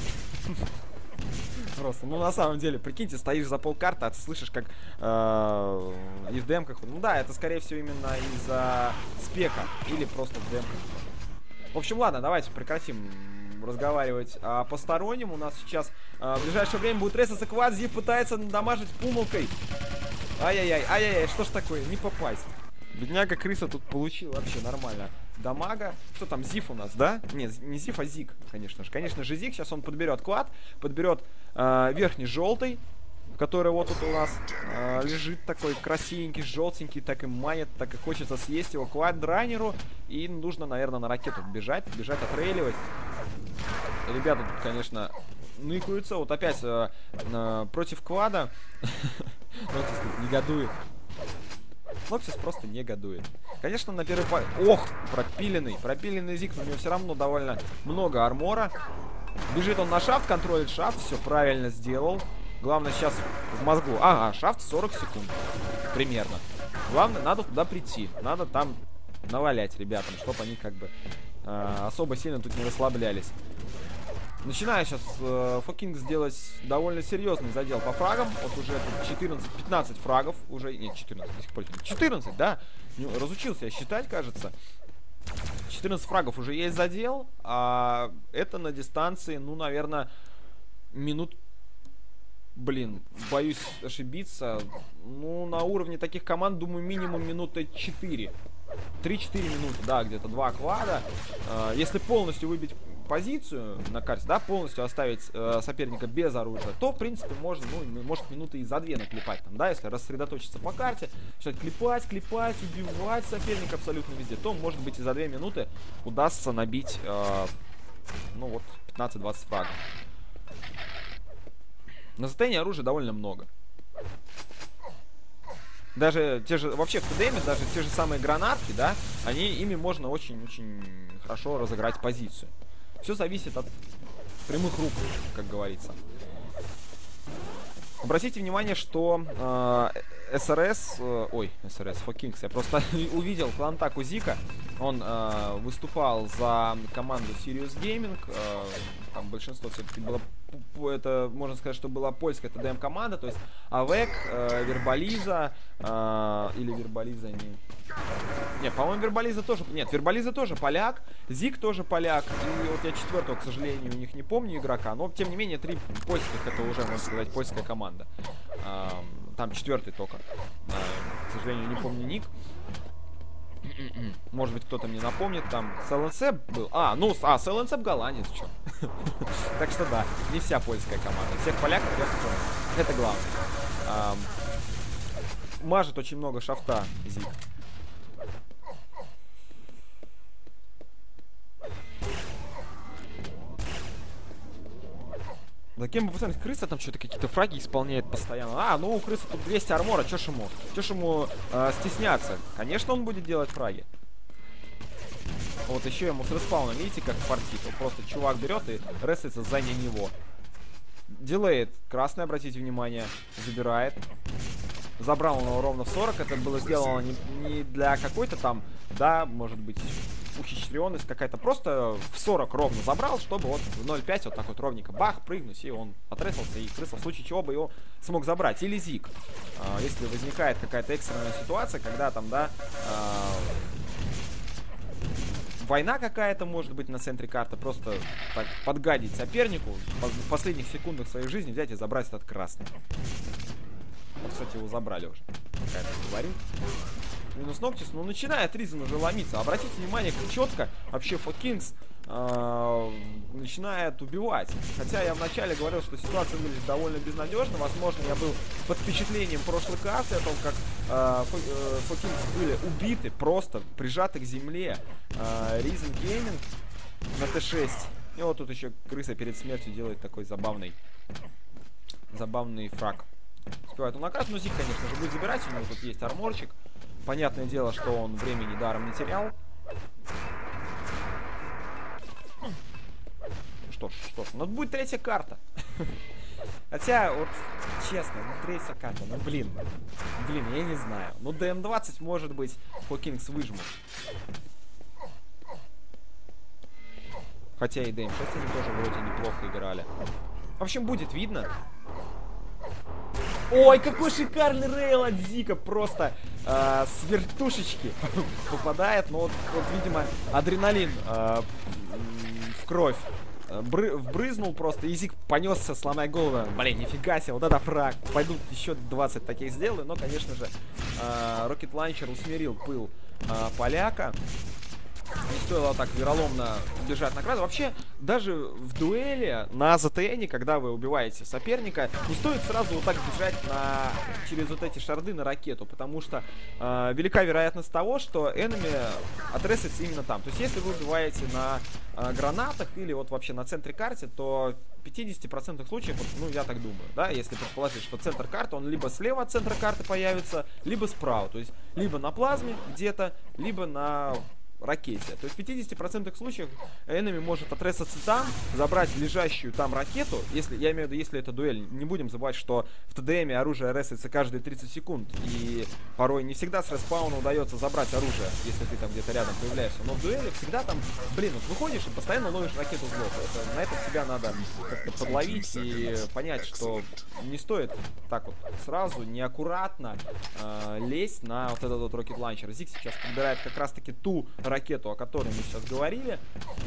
Просто, ну на самом деле, прикиньте, стоишь за полкарты, а ты слышишь, как uh, и в демках. Ну да, это скорее всего именно из-за спека. Или просто в демках. В общем, ладно, давайте прекратим разговаривать о постороннем. У нас сейчас uh, в ближайшее время будет резаться квад. Зив пытается надамажить пумалкой. Ай-яй-яй, ай-яй-яй, что ж такое, не попасть. Бедняга крыса тут получил вообще нормально дамага. Что там, Зив у нас, да? Нет, не Зив, а Зиг, конечно же. Конечно же, Зиг. Сейчас он подберет клад, подберет э, верхний желтый, который вот тут у нас э, лежит такой красивенький, желтенький, так и манит, так и хочется съесть его клад драйнеру. И нужно, наверное, на ракету бежать, бежать, отрейливать. Ребята тут, конечно... ныкаются, вот опять э, э, против квада. Ноксис тут негодует. Ноксис просто негодует. Конечно, на первый по... Ох, пропиленный, пропиленный Зиг, но у него все равно довольно много армора. Бежит он на шафт, контролит шафт, все правильно сделал. Главное сейчас в мозгу. Ага, шафт сорок секунд. Примерно. Главное, надо туда прийти. Надо там навалять ребятам, чтобы они как бы э, особо сильно тут не расслаблялись. Начинаю сейчас э, Фокинг сделать довольно серьезный задел по фрагам. Вот уже четырнадцать-пятнадцать фрагов. Уже, нет, четырнадцать, до сих пор четырнадцать, да? Ну, разучился я считать, кажется. четырнадцать фрагов уже есть задел. А это на дистанции, ну, наверное, минут... Блин, боюсь ошибиться. Ну, на уровне таких команд, думаю, минимум минуты четыре. три-четыре минуты, да, где-то два квада. Э, если полностью выбить позицию на карте, да, полностью оставить э, соперника без оружия, то, в принципе, можно, ну, может минуты и за две наклепать там, да, если рассредоточиться по карте, начать клепать, клепать, убивать соперника абсолютно везде, то, может быть, и за две минуты удастся набить, э, ну, вот, пятнадцать-двадцать фрагов. На состоянии оружия довольно много. Даже те же, вообще в ТДМе, даже те же самые гранатки, да, они, ими можно очень-очень хорошо разыграть позицию. Все зависит от прямых рук, как говорится. Обратите внимание, что э, СРС, э, ой, СРС, Фокинг, я просто увидел клантаку Зика. Он э, выступал за команду Serious Gaming. Э, там большинство все-таки было, это можно сказать, что была польская ТДМ команда, то есть Авек, э, Вербализа э, или Вербализа не. Нет, по-моему, Вербализа тоже... Нет, Вербализа тоже поляк, Зик тоже поляк. И вот я четвертого, к сожалению, у них не помню игрока. Но, тем не менее, три польских, это уже, можно сказать, польская команда. А, там четвертый только. А, к сожалению, не помню ник. Может быть, кто-то мне напомнит. Там СЛНС был. А, ну, а, СЛНС голландец, что. Так что да, не вся польская команда. Всех поляков я вспомнил. Это главное. Мажет очень много шафта Зик. За кем бы посмотреть, крыса там что-то какие-то фраги исполняет постоянно. А, ну у крысы тут двести армора, чё ж ему? Чё ж ему э, стесняться? Конечно, он будет делать фраги. Вот еще ему с респауном, видите, как фартит. Вот просто чувак берет и ресается за него. Дилейт красный, обратите внимание, забирает. Забрал он его ровно в сорок. Это было сделано не, не для какой-то там, да, может быть, ухищренность какая-то. Просто в сорок ровно забрал, чтобы вот в ноль пять вот так вот ровненько бах, прыгнуть, и он отрезался, и крыса в случае чего бы его смог забрать. Или Зик. А, если возникает какая-то экстренная ситуация, когда там, да, а, война какая-то может быть на центре карты, просто так подгадить сопернику, в последних секундах своей жизни взять и забрать этот красный. Вот, кстати, его забрали уже. Какая-то говорит. Минус Ноктис, ну начинает Ризен уже ломиться. Обратите внимание, как четко вообще Фокингс э, начинает убивать. Хотя я вначале говорил, что ситуация выглядит довольно безнадежно. Возможно, я был под впечатлением прошлой карты о том, как э, Фокинкс были убиты, просто прижаты к земле. Э, Risen Gaming на тэ шесть. И вот тут еще крыса перед смертью делает такой забавный забавный фраг. Успевает он на карту, но Зиг, конечно же, будет забирать. У него тут есть арморчик. Понятное дело, что он времени даром не терял. Что ж, что ж, ну будет третья карта. Хотя, вот, честно, ну третья карта, ну блин. Блин, я не знаю. Ну дэ эм двадцать, может быть, Фокинкс выжмут. Хотя и дэ эм шесть они тоже вроде неплохо играли. В общем, будет видно. Ой, какой шикарный рейл от Зика. Просто э, с вертушечки попадает. Но вот, вот, видимо, адреналин э, в кровь Бры вбрызнул просто. И Зик понесся, сломая голову. Блин, нифига себе, вот это фраг. Пойду еще двадцать таких сделаю. Но, конечно же, э, Rocket Launcher усмирил пыл э, поляка. Не стоило так вероломно бежать на край. Вообще, даже в дуэли на зэ тэ эне, когда вы убиваете соперника, не стоит сразу вот так бежать на... через вот эти шарды на ракету, потому что э, велика вероятность того, что энеми отресается именно там. То есть, если вы убиваете на э, гранатах или вот вообще на центре карты, то в пятидесяти процентах случаев, вот, ну, я так думаю, да, если предположить, что центр карты, он либо слева от центра карты появится, либо справа. То есть, либо на плазме где-то, либо на... ракете. То есть в пятидесяти процентах случаев энеми может отрезаться там, забрать лежащую там ракету. Если, я имею в виду, если это дуэль. Не будем забывать, что в тэ дэ эме оружие ресается каждые тридцать секунд. И порой не всегда с респауна удается забрать оружие, если ты там где-то рядом появляешься. Но в дуэли всегда там, блин, вот выходишь и постоянно ловишь ракету в лоб. Это, на это себя надо как-то подловить и понять, что не стоит так вот сразу, неаккуратно э, лезть на вот этот вот Rocket Launcher. Зиг сейчас подбирает как раз-таки ту ракету, о которой мы сейчас говорили.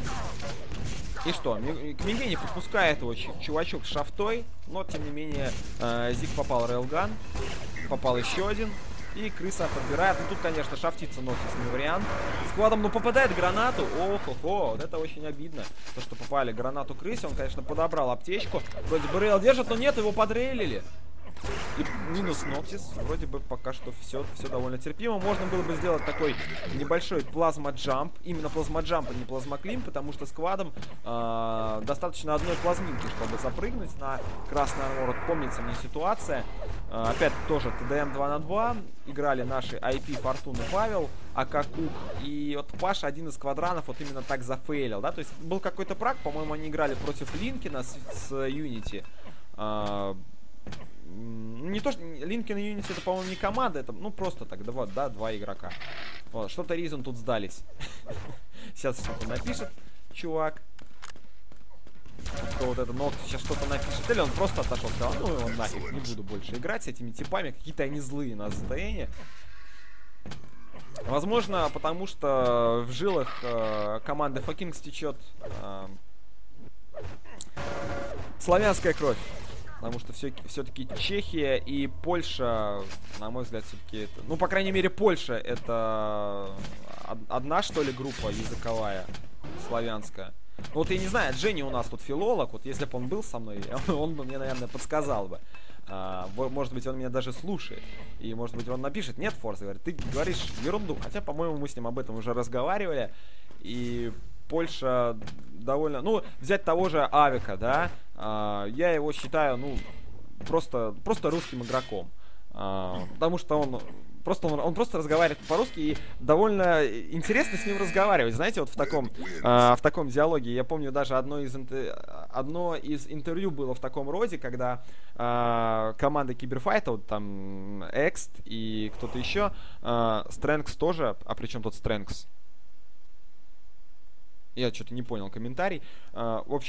И что? К Мигене подпускает его чувачок с шафтой, но тем не менее э, Зиг попал рейлган, попал еще один. И крыса подбирает. Ну тут, конечно, шафтиться Ноктис не вариант. Складом, ну, попадает гранату. Ох-охо, вот это очень обидно. То, что попали гранату крысе. Он, конечно, подобрал аптечку. Вроде бы рейл держит, но нет, его подрейлили. И минус Ноктис. Вроде бы пока что все, все довольно терпимо. Можно было бы сделать такой небольшой плазма-джамп. Именно плазма-джамп, а не плазма-клим. Потому что сквадом э, достаточно одной плазминки, чтобы запрыгнуть на красный армор. Помнится мне ситуация. Э, опять тоже тэ дэ эм два на два. Играли наши ай пи Фортуны Павел, АК Кук. И вот Паша один из квадранов вот именно так зафейлил. Да? То есть был какой-то праг. По-моему, они играли против Линкина с, с Unity. Э, Не то, что Линкен и Unity это, по-моему, не команда, это, ну, просто так, да, вот, да, два игрока. Вот, что-то Ризон тут сдались. Сейчас что-то напишет, чувак. Что вот это Нокт сейчас что-то напишет. Или он просто отошел, сказал, ну, его нафиг, не буду больше играть с этими типами. Какие-то они злые на зэ тэ эне. Возможно, потому что в жилах э, команды Фокинкс течет э, славянская кровь. Потому что все-таки Чехия и Польша, на мой взгляд, все-таки это... Ну, по крайней мере, Польша это одна, что ли, группа языковая, славянская. Ну, вот я не знаю, Дженни у нас тут филолог, вот если бы он был со мной, он бы мне, наверное, подсказал бы. А, может быть, он меня даже слушает. И, может быть, он напишет, нет, Форс, говорит, ты говоришь ерунду. Хотя, по-моему, мы с ним об этом уже разговаривали. И... Польша довольно... Ну, взять того же Авика, да, а, я его считаю, ну, просто, просто русским игроком. А, потому что он просто, он, он просто разговаривает по-русски, и довольно интересно с ним разговаривать. Знаете, вот в таком, а, в таком диалоге. Я помню, даже одно из, одно из интервью было в таком роде, когда а, команда Киберфайта, вот там Экст и кто-то еще, а, Стрэнкс тоже, а при чем тут Стрэнкс? Я что-то не понял комментарий. Uh, в общем,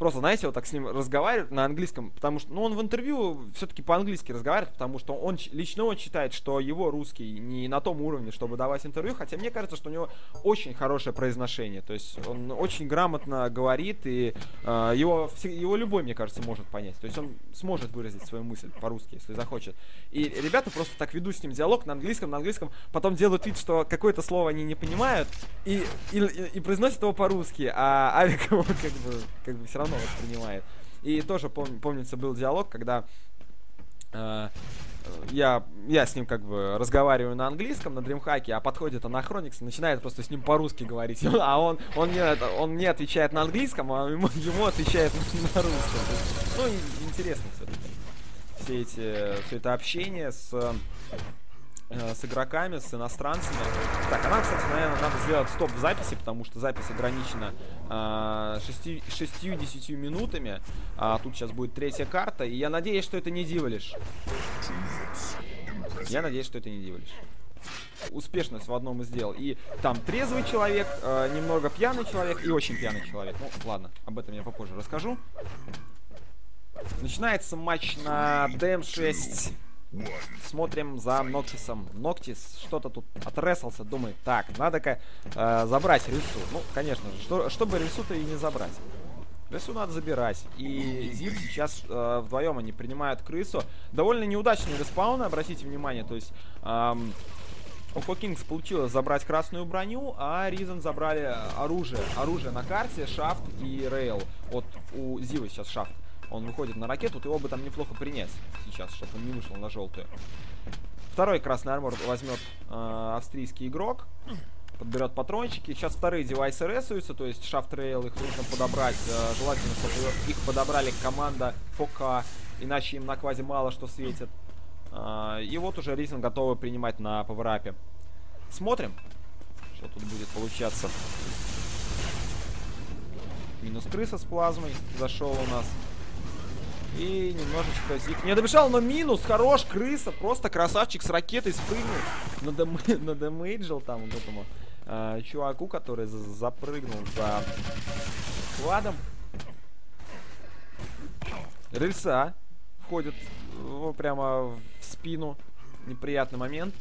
Просто, знаете, вот так с ним разговаривать на английском, потому что, ну, он в интервью все-таки по-английски разговаривает, потому что он лично он считает, что его русский не на том уровне, чтобы давать интервью, хотя мне кажется, что у него очень хорошее произношение, то есть он очень грамотно говорит, и э, его, его любой, мне кажется, может понять, то есть он сможет выразить свою мысль по-русски, если захочет. И ребята просто так ведут с ним диалог на английском, на английском, потом делают вид, что какое-то слово они не понимают, и, и, и произносят его по-русски, а Авик его как бы, как бы все равно воспринимает. И тоже пом- помнится, был диалог, когда э, я, я с ним как бы разговариваю на английском, на дримхаке, а подходит Анахроникс и начинает просто с ним по-русски говорить. А он, он, мне, он мне отвечает на английском, а ему, ему отвечает на, на русском. Есть, ну, и, интересно все-таки. Все эти, все это общение с... с игроками, с иностранцами. Так, а нам, кстати, наверное, надо сделать стоп в записи, потому что запись ограничена э, шестью-десятью минутами. А тут сейчас будет третья карта, и я надеюсь, что это не Дивалиш. Я надеюсь, что это не Дивалиш. Успешность в одном из дел. И там трезвый человек, э, немного пьяный человек и очень пьяный человек. Ну, ладно, об этом я попозже расскажу. Начинается матч на ди эм шесть. Смотрим за Ноктисом. Ноктис что-то тут отресался, думает, так, надо-ка э, забрать Рису. Ну, конечно же, что, чтобы Рису-то и не забрать. Рису надо забирать. И Зив сейчас э, вдвоем они принимают крысу. Довольно неудачные респауны, обратите внимание. То есть эм, у Фокингс получилось забрать красную броню, а Ризен забрали оружие. Оружие на карте, шафт и рейл. Вот у Зива сейчас шафт. Он выходит на ракету, его бы там неплохо принять сейчас, чтобы он не вышел на желтую. Второй красный армор возьмет э, австрийский игрок. Подберет патрончики. Сейчас вторые девайсы ресуются, то есть шафт рейл, их нужно подобрать. Э, желательно, чтобы их подобрали команда Фока, иначе им на квазе мало что светит. Э, и вот уже Ризен готовы принимать на паверапе. Смотрим, что тут будет получаться. Минус крыса с плазмой зашел у нас. И немножечко Зик не добежал, но минус, хорош, крыса, просто красавчик с ракетой спрыгнул на, дам... на дэмейджил там вот этому э, чуваку, который за запрыгнул за квадом. Рельса входит ну, прямо в спину, неприятный момент.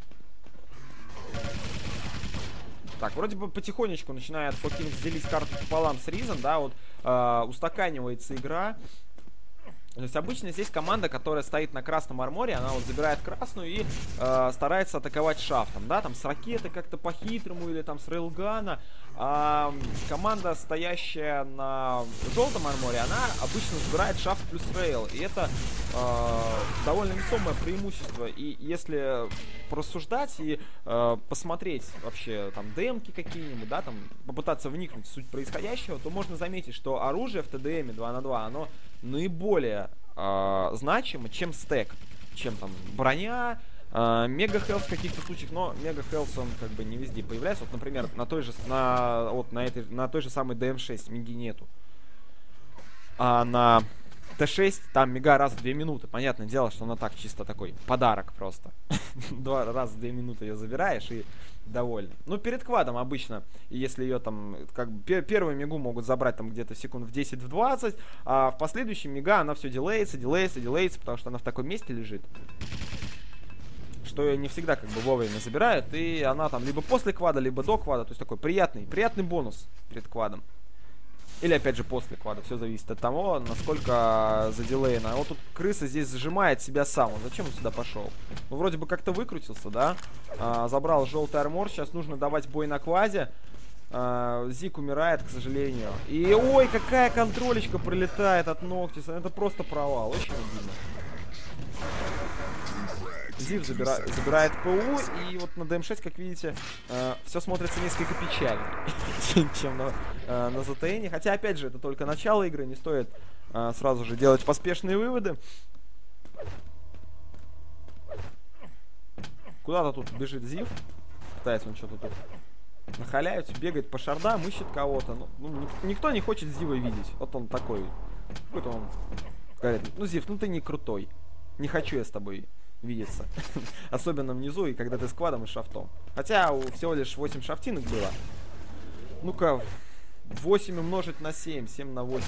Так, вроде бы потихонечку начинает Фокинг делить карту пополам с Ризен, да, вот э, устаканивается игра. То есть обычно здесь команда, которая стоит на красном арморе, она вот забирает красную и э, старается атаковать шафтом, да, там с ракеты как-то по-хитрому или там с рейлгана. А команда, стоящая на желтом арморе, она обычно забирает шафт плюс рейл, и это э, довольно весомое преимущество. И если порассуждать и э, посмотреть вообще там демки какие-нибудь, да, там попытаться вникнуть в суть происходящего, то можно заметить, что оружие в тэ дэ эме два на два, оно наиболее э, значимо, чем стек, чем там броня, э, мега хелс в каких-то случаях, но мега хелс он как бы не везде появляется. Вот, например, на той же на вот на этой на той же самой ди эм шесть меги нету, а на тэ шесть там мега раз в две минуты. Понятное дело, что она так чисто такой подарок просто. Два раза в две минуты ее забираешь и довольно. Ну, перед квадом обычно, если ее там, как бы, пер первую мегу могут забрать там где-то секунд в десять-двадцать, а в последующем мега она все делается, делается, делается, потому что она в таком месте лежит, что ее не всегда как бы вовремя забирают, и она там либо после квада, либо до квада, то есть такой приятный, приятный бонус перед квадом. Или опять же после квада, все зависит от того, насколько задилейно. Вот тут крыса здесь зажимает себя сам. Он зачем он сюда пошел? Ну, вроде бы как-то выкрутился, да? А, забрал желтый армор, сейчас нужно давать бой на квазе. А, Зик умирает, к сожалению. И ой, какая контролечка прилетает от Ноктиса. Это просто провал, очень обидно. Зив забира забирает ПУ, и вот на ди эм шесть, как видите, э, все смотрится несколько печальнее, чем на, э, на зэ тэ эн. Хотя, опять же, это только начало игры, не стоит э, сразу же делать поспешные выводы. Куда-то тут бежит Зив, пытается он что-то тут нахалявить, бегает по шардам, ищет кого-то. Ну, ну, никто не хочет Зива видеть, вот он такой. Какой-то он говорит, ну, Зив, ну ты не крутой, не хочу я с тобой видеться. Особенно внизу, и когда ты с квадом и шафтом. Хотя у всего лишь восемь шафтинок было. Ну-ка, восемь умножить на семь, семь на восемь.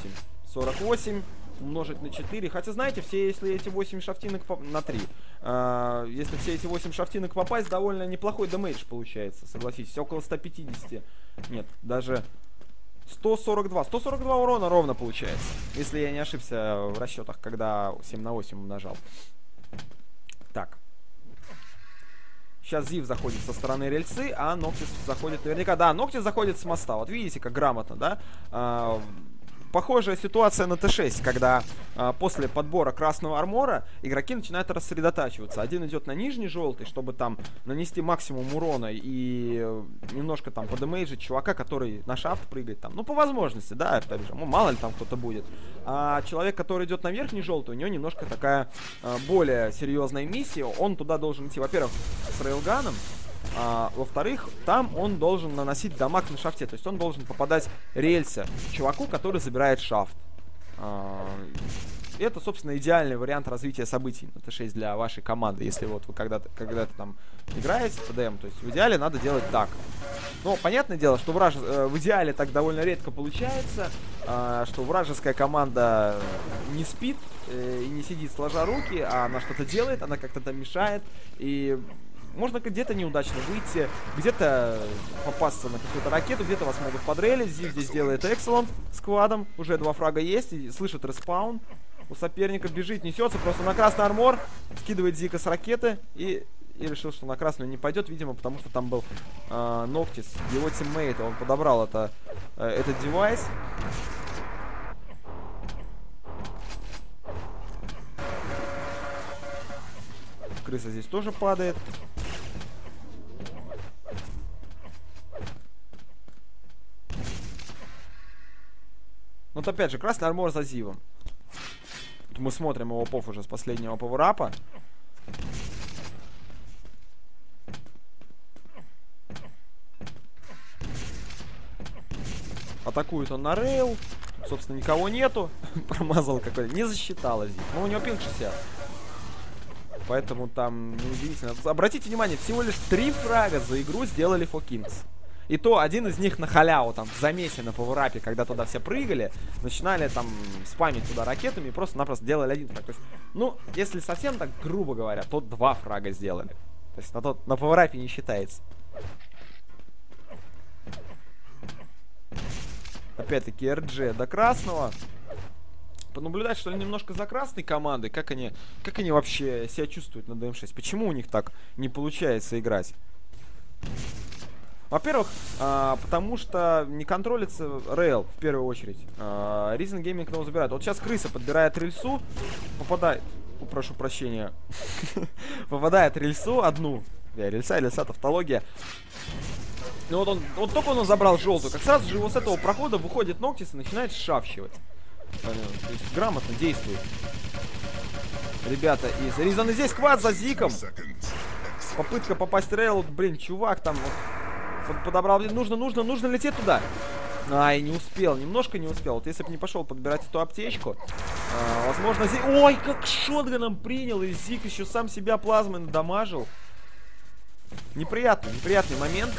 сорок восемь умножить на четыре. Хотя, знаете, все, если эти восемь шафтинок поп... на три. Э, если все эти восемь шафтинок попасть, довольно неплохой дэмэдж получается, согласитесь. Около ста пятидесяти. Нет, даже сто сорок два. сто сорок два урона ровно получается. Если я не ошибся в расчетах, когда семь на восемь умножал. Так. Сейчас Зив заходит со стороны рельсы, а Ноктис заходит наверняка. Да, Ноктис заходит с моста. Вот видите, как грамотно, да? А, похожая ситуация на тэ шесть, когда а, после подбора красного армора игроки начинают рассредотачиваться. Один идет на нижний желтый, чтобы там нанести максимум урона и немножко там подэмейджить чувака, который на шафт прыгает там. Ну, по возможности, да, опять же. Ну, мало ли там кто-то будет. А человек, который идет на верхний желтый, у него немножко такая а, более серьезная миссия. Он туда должен идти, во-первых, с рейлганом. А, во-вторых, там он должен наносить дамаг на шафте. То есть он должен попадать рельсы чуваку, который забирает шафт. А, это, собственно, идеальный вариант развития событий на тэ шесть для вашей команды. Если вот вы когда-то когда-то там играете в тэ дэ эм, то есть в идеале надо делать так. Но понятное дело, что враж... в идеале так довольно редко получается, а, что вражеская команда не спит э, и не сидит сложа руки, а она что-то делает, она как-то там мешает. И можно где-то неудачно выйти, где-то попасться на какую-то ракету, где-то вас могут подрелить. Зив здесь делает экселент сквадом. Уже два фрага есть, и слышит респаун. У соперника бежит, несется просто на красный армор, скидывает Зика с ракеты и, и решил, что на красную не пойдет, видимо, потому что там был э, Ноктис, его тиммейт, он подобрал это, э, этот девайс. Крыса здесь тоже падает. Вот опять же, красный армор за Зивом. Мы смотрим его поф уже с последнего пауэрапа. Атакует он на рейл. Собственно, никого нету. Промазал какой-то. Не засчиталось здесь. Но у него пинг шестьдесят. Поэтому там неудивительно. Обратите внимание, всего лишь три фрага за игру сделали фор Kings. И то один из них на халяву, там, в замесе на пауэрапе, когда туда все прыгали, начинали там спамить туда ракетами и просто-напросто делали один фраг. То есть, ну, если совсем так грубо говоря, то два фрага сделали. То есть на, тот, на пауэрапе не считается. Опять-таки эр джи до красного. Понаблюдать, что ли, немножко за красной командой, как они, как они вообще себя чувствуют на дэ эм шесть. Почему у них так не получается играть? Во-первых, а, потому что не контролится рейл в первую очередь. А, Risen Gaming его забирает. Вот сейчас крыса подбирает рельсу, попадает, о, прошу прощения, попадает рельсу одну. Я, рельса, рельса, тавтология. Ну вот он, вот только он забрал желтую, как сразу же его с этого прохода выходит Ноктис и начинает шавщивать. То есть грамотно действует. Ребята из Risen, здесь сквад за Зиком. Попытка попасть в рейл, блин, чувак там вот подобрал, нужно, нужно, нужно лететь туда. Ай, не успел, немножко не успел. Вот если бы не пошел подбирать эту аптечку, а, возможно, Зик... Ой, как шотганом принял, и Зик еще сам себя плазмой надамажил. Неприятный, неприятный момент.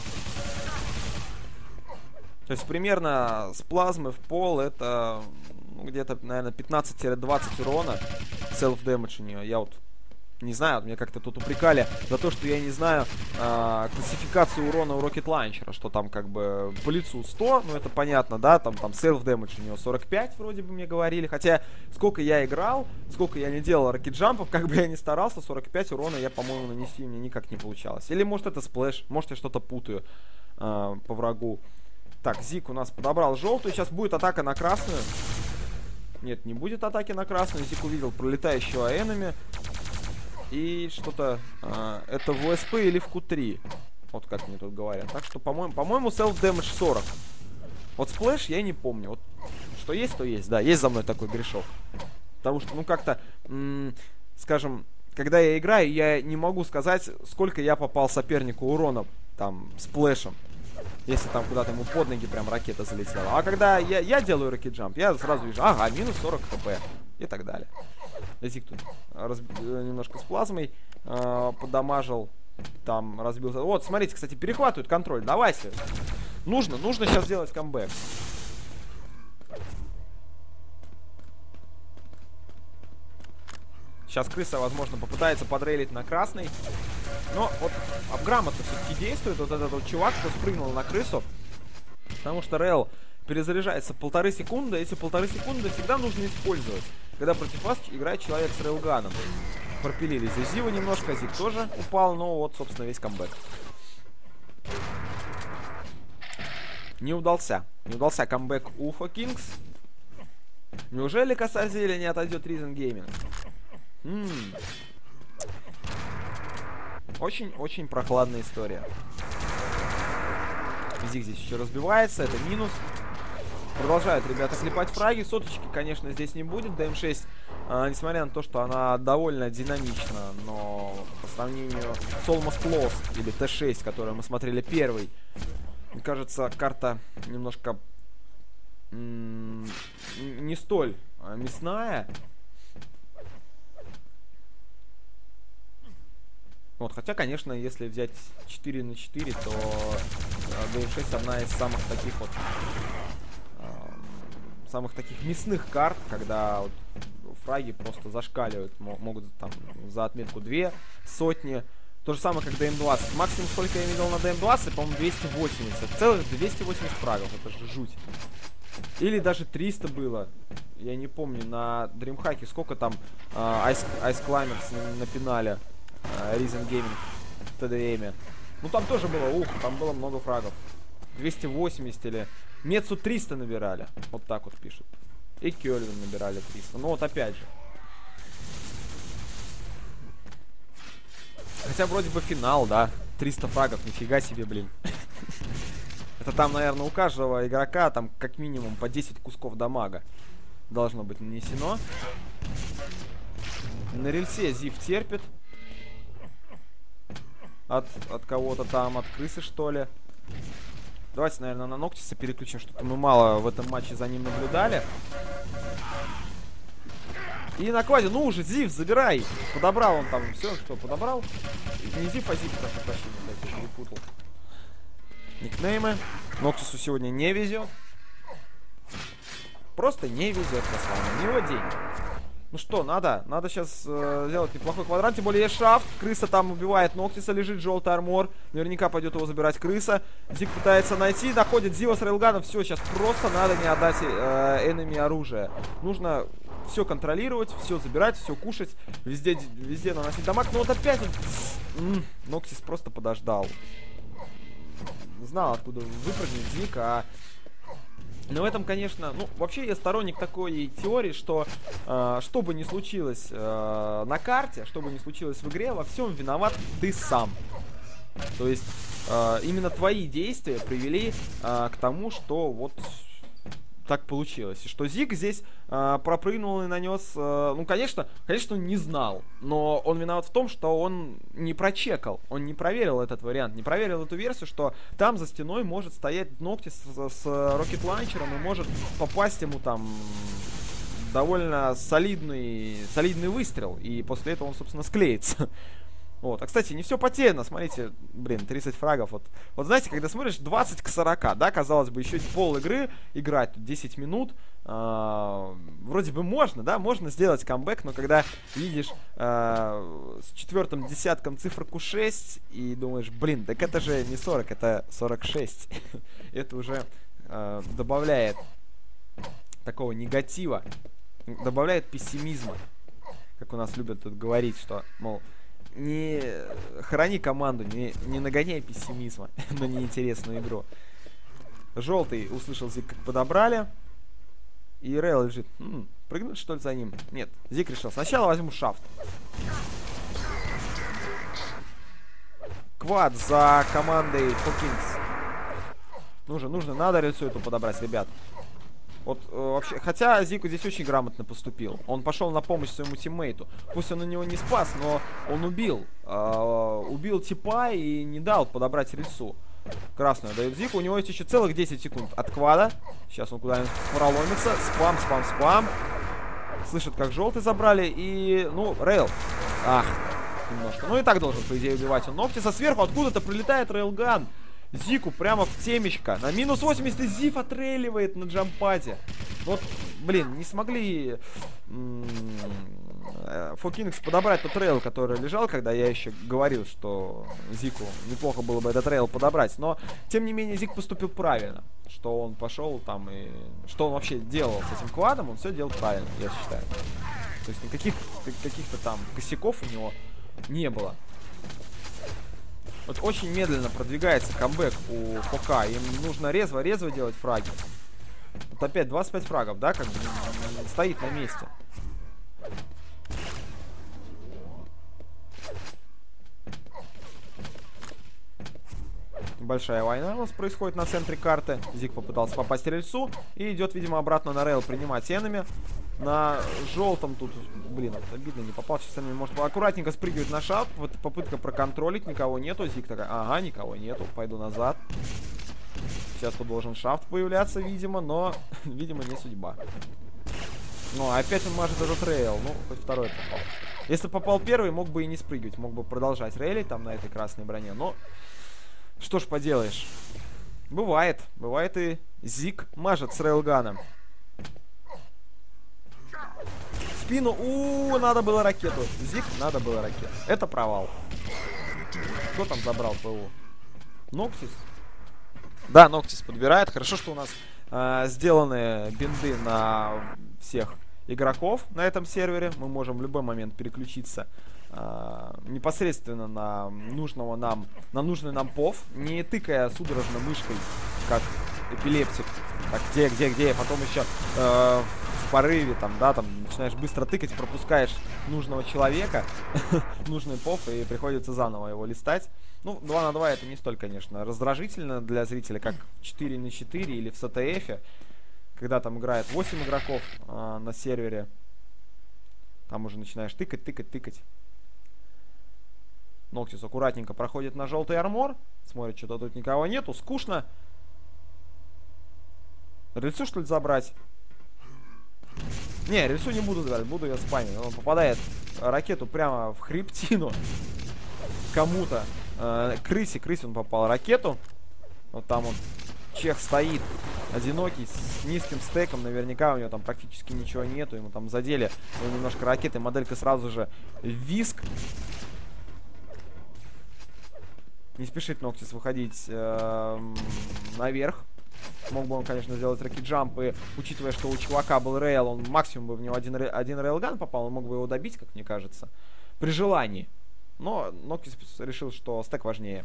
То есть примерно с плазмы в пол это ну, где-то, наверное, пятнадцать-двадцать урона. Селф-дэмэдж у нее. Я вот не знаю, меня как-то тут упрекали за то, что я не знаю э, классификацию урона у Rocket Launcher, что там как бы по лицу сто, ну это понятно, да, там, там селф-дэмэдж у него сорок пять, вроде бы мне говорили, хотя сколько я играл, сколько я не делал ракет-джампов, как бы я ни старался, сорок пять урона я, по-моему, нанести мне никак не получалось. Или может это сплэш, может я что-то путаю э, по врагу. Так, Зик у нас подобрал желтую, сейчас будет атака на красную. Нет, не будет атаки на красную, Зик увидел пролетающего энеми. И что-то... А, это в ОСП или в ку три. Вот как мне тут говорят. Так что, по-моему, по-моему, селф-дэмэдж сорок. Вот сплэш я не помню. Вот что есть, то есть. Да, есть за мной такой грешок. Потому что, ну, как-то... Скажем, когда я играю, я не могу сказать, сколько я попал сопернику урона там сплэшем. Если там куда-то ему под ноги прям ракета залетела. А когда я, я делаю ракет-джамп, я сразу вижу, ага, минус сорок хп. И так далее. Зик тут разб... немножко с плазмой э, подамажил. Там разбился. Вот, смотрите, кстати, перехватывают контроль. Давайте. Нужно, нужно сейчас сделать камбэк. Сейчас крыса, возможно, попытается подрейлить на красный. Но вот грамотно все-таки действует вот этот вот чувак, кто спрыгнул на крысу. Потому что рейл перезаряжается полторы секунды. Эти полторы секунды всегда нужно использовать, когда против вас играет человек с рейлганом. Пропилили здесь Зива немножко, Зиг тоже упал, но вот, собственно, весь камбэк. Не удался. Не удался камбэк у Фокингс. Неужели коса зелени отойдет Reason Gaming? Очень-очень прохладная история. Зиг здесь еще разбивается, это минус. Продолжают ребята клепать фраги. Соточки, конечно, здесь не будет. ДМ шесть, а, несмотря на то, что она довольно динамична, но по сравнению с Almost Lost или Т шесть, которую мы смотрели первый, мне кажется, карта немножко не столь а, мясная. Вот, хотя, конечно, если взять четыре на четыре, то ДМ шесть одна из самых таких вот э, самых таких мясных карт, когда вот фраги просто зашкаливают, могут там за отметку две сотни. То же самое, как ДМ двадцать. Максимум, сколько я видел на ДМ двадцать, по-моему, двести восемьдесят. Целых двести восемьдесят фрагов. Это же жуть. Или даже триста было. Я не помню, на Дримхаке сколько там э, Ice, Ice Climbers напинали. Reason Gaming в тэ дэ эме. Ну там тоже было, ух, там было много фрагов. двести восемьдесят или... Мецу триста набирали. Вот так вот пишут. И Кёльвин набирали триста. Ну вот опять же. Хотя вроде бы финал, да. триста фрагов, нифига себе, блин. Это там, наверное, у каждого игрока там как минимум по десять кусков дамага должно быть нанесено. На рельсе Зив терпит. От, от кого-то там, от крысы, что ли. Давайте, наверное, на Ноктиса переключим. Что-то мы мало в этом матче за ним наблюдали. И на кваде, ну уже, Зив, забирай. Подобрал он там все, что подобрал. Не Зив, а Зив, прошу прощения, я перепутал никнеймы. Ноктису сегодня не везет. Просто не везет, Руслан. Не его день. Ну что, надо, надо сейчас э, сделать неплохой квадрат, тем более есть шафт, крыса там убивает Ноктиса, лежит желтый армор, наверняка пойдет его забирать крыса, Зиг пытается найти, находит Зива с рейлганом, все, сейчас просто надо не отдать э, энеми оружие, нужно все контролировать, все забирать, все кушать, везде, везде наносить дамаг, но вот опять вот, м-м, Ноктис просто подождал, знал, откуда выпрыгнет Зиг, а... Но в этом, конечно, ну, вообще я сторонник такой теории, что э, что бы ни случилось э, на карте, что бы ни случилось в игре, во всем виноват ты сам. То есть э, именно твои действия привели э, к тому, что вот так получилось. И что Зиг здесь э, пропрыгнул и нанес... Э, ну, конечно, конечно, он не знал. Но он виноват в том, что он не прочекал. Он не проверил этот вариант. Не проверил эту версию, что там за стеной может стоять Ноктис с, с рокет-ланчером и может попасть ему там довольно солидный, солидный выстрел. И после этого он, собственно, склеится. Вот. А, кстати, не все потеряно. Смотрите, блин, тридцать фрагов. Вот, вот знаете, когда смотришь двадцать к сорока, да, казалось бы, еще пол игры играть, тут десять минут. Э, вроде бы можно, да, можно сделать камбэк, но когда видишь э, с четвертым десятком циферку шесть и думаешь, блин, так это же не сорок, это сорок шесть. Это уже э, добавляет такого негатива, добавляет пессимизма. Как у нас любят тут говорить, что, мол, не храни команду, не, не нагоняй пессимизма на неинтересную игру. Желтый услышал Зиг, как подобрали. И Рейл лежит. М-м, прыгнуть, что ли, за ним? Нет, Зиг решил. Сначала возьму шафт. Квад за командой Фокингс. Нужно, нужно, надо рельсу эту подобрать, ребят. Вот э, вообще, хотя Зику здесь очень грамотно поступил. Он пошел на помощь своему тиммейту. Пусть он на него не спас, но он убил. Э, убил типа и не дал подобрать рельсу. Красную дает Зику. У него есть еще целых десять секунд от квада. Сейчас он куда-нибудь проломится. Спам, спам, спам. Слышит, как желтый забрали. И, ну, Рейл. Ах, немножко. Ну и так должен, по идее, убивать он Ноктиса. Сверху откуда-то прилетает рейлган. Зику прямо в темечко. На минус восемьдесят Зив отрейливает на джампаде. Вот, блин, не смогли э, Фокингс подобрать тот рейл, который лежал, когда я еще говорил, что Зику неплохо было бы этот рейл подобрать. Но, тем не менее, Зик поступил правильно. Что он пошел там и... Что он вообще делал с этим квадом, он все делал правильно, я считаю. То есть никаких каких-то там косяков у него не было. Вот очень медленно продвигается камбэк у ФОКа. Им нужно резво-резво делать фраги. Вот опять двадцать пять фрагов, да, как бы стоит на месте. Большая война у нас происходит на центре карты. Зик попытался попасть в рельсу и идет, видимо, обратно на рейл принимать энеми. На желтом тут, блин, вот обидно, не попал. Сейчас энеми может аккуратненько спрыгивать на шап. Вот попытка проконтролить, никого нету. Зик такая, ага, никого нету, пойду назад. Сейчас тут должен шафт появляться, видимо, но, видимо, не судьба. Ну, опять он мажет этот рейл, ну, хоть второй попал. Если попал первый, мог бы и не спрыгивать, мог бы продолжать рейлить там на этой красной броне, но... Что ж поделаешь. Бывает. Бывает и Зик мажет с рейлганом. Спину. У-у-у, надо было ракету. Зик, надо было ракету. Это провал. Кто там забрал ПУ? Ноктис? Да, Ноктис подбирает. Хорошо, что у нас э, сделаны бинды на всех игроков на этом сервере. Мы можем в любой момент переключиться Uh, непосредственно на нужного нам, на нужный нам пов, не тыкая судорожно мышкой, как эпилептик. Так, где, где, где, потом еще uh, в порыве, там, да, там, начинаешь быстро тыкать, пропускаешь нужного человека, нужный пов, и приходится заново его листать. Ну, два на два это не столь, конечно, раздражительно для зрителя, как четыре на четыре или в эс тэ эф, когда там играет восемь игроков uh, на сервере. Там уже начинаешь тыкать, тыкать, тыкать. Ноктис аккуратненько проходит на желтый армор. Смотрит, что-то тут никого нету. Скучно. Рельсу, что ли, забрать? Не, рельсу не буду забирать. Буду ее спамить. Он попадает ракету прямо в хребтину. Кому-то. Э, крысе. Крысе он попал ракету. Вот там он. Чех стоит. Одинокий. С низким стеком. Наверняка у него там практически ничего нету. Ему там задели его немножко ракеты. Моделька сразу же виск. Не спешит Ноктис выходить э, наверх. Мог бы он, конечно, сделать ракет-джамп. И, учитывая, что у чувака был рейл, он максимум бы в него один, один рейлган попал. Он мог бы его добить, как мне кажется. При желании. Но Ноктис решил, что стек важнее,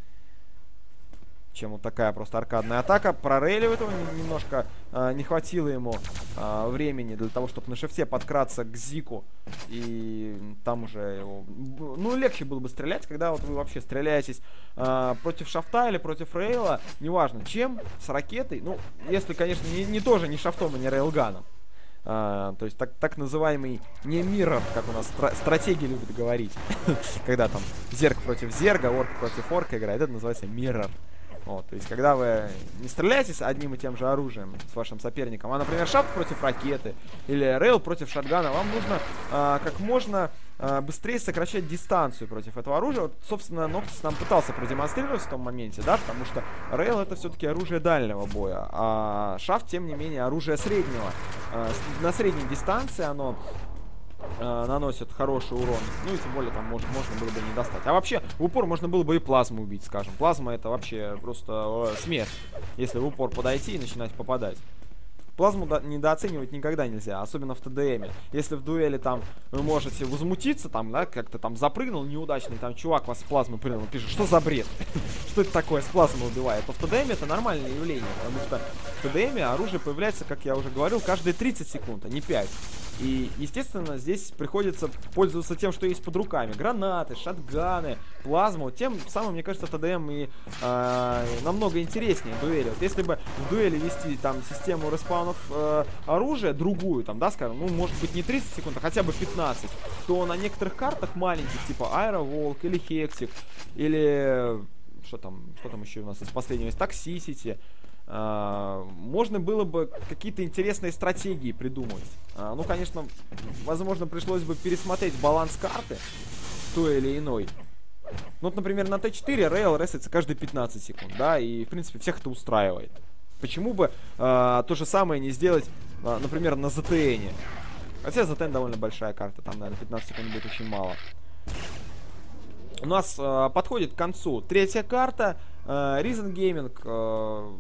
чем вот такая просто аркадная атака. Прорейливает его немножко. Э, не хватило ему э, времени для того, чтобы на шифте подкраться к Зику. И там уже его... Ну, легче было бы стрелять, когда вот вы вообще стреляетесь э, против шафта или против рейла. Неважно, чем, с ракетой. Ну, если, конечно, не, не тоже не шафтом и не рейлганом. Uh, то есть так, так называемый не миррор, как у нас стра стратегии любят говорить. Когда там зерк против зерга, орк против орка играет, это называется миррор. Вот, то есть, когда вы не стреляете с одним и тем же оружием с вашим соперником, а, например, шафт против ракеты или рейл против шотгана, вам нужно а, как можно а, быстрее сокращать дистанцию против этого оружия. Вот, собственно, Ноктис нам пытался продемонстрировать в том моменте, да, потому что рейл это все-таки оружие дальнего боя, а шафт, тем не менее, оружие среднего. А, на средней дистанции оно... наносят хороший урон. Ну и тем более там может, можно было бы не достать. А вообще в упор можно было бы и плазму убить, скажем. Плазма это вообще просто э, смерть. Если в упор подойти и начинать попадать. Плазму недооценивать никогда нельзя, особенно в тэ дэ эме. Если в дуэли там вы можете возмутиться, там, да, как-то там запрыгнул неудачный, там чувак вас с плазмы прыгнул, пишет, что за бред? Что это такое, с плазмой убивает? То в тэ дэ эме это нормальное явление, потому что в тэ дэ эме оружие появляется, как я уже говорил, каждые тридцать секунд, а не пять. И, естественно, здесь приходится пользоваться тем, что есть под руками. Гранаты, шотганы, плазму. Тем самым, мне кажется, тэ дэ эм и э, намного интереснее дуэли. Вот если бы в дуэли вести там систему респаунов э, оружия, другую, там, да, скажем, ну, может быть, не тридцать секунд, а хотя бы пятнадцать, то на некоторых картах маленьких, типа Аэроволк или Хектик, или... Что там, что там еще у нас из последнего есть? Toxicity. Uh, можно было бы какие-то интересные стратегии придумать. Uh, ну, конечно, возможно, пришлось бы пересмотреть баланс карты той или иной. Ну, вот, например, на тэ четыре рейл ресается каждые пятнадцать секунд, да, и, в принципе, всех это устраивает. Почему бы uh, то же самое не сделать, uh, например, на зэ тэ эне? Хотя за Тен довольно большая карта, там, наверное, пятнадцать секунд будет очень мало. У нас э, подходит к концу третья карта. Э, Reason Gaming э,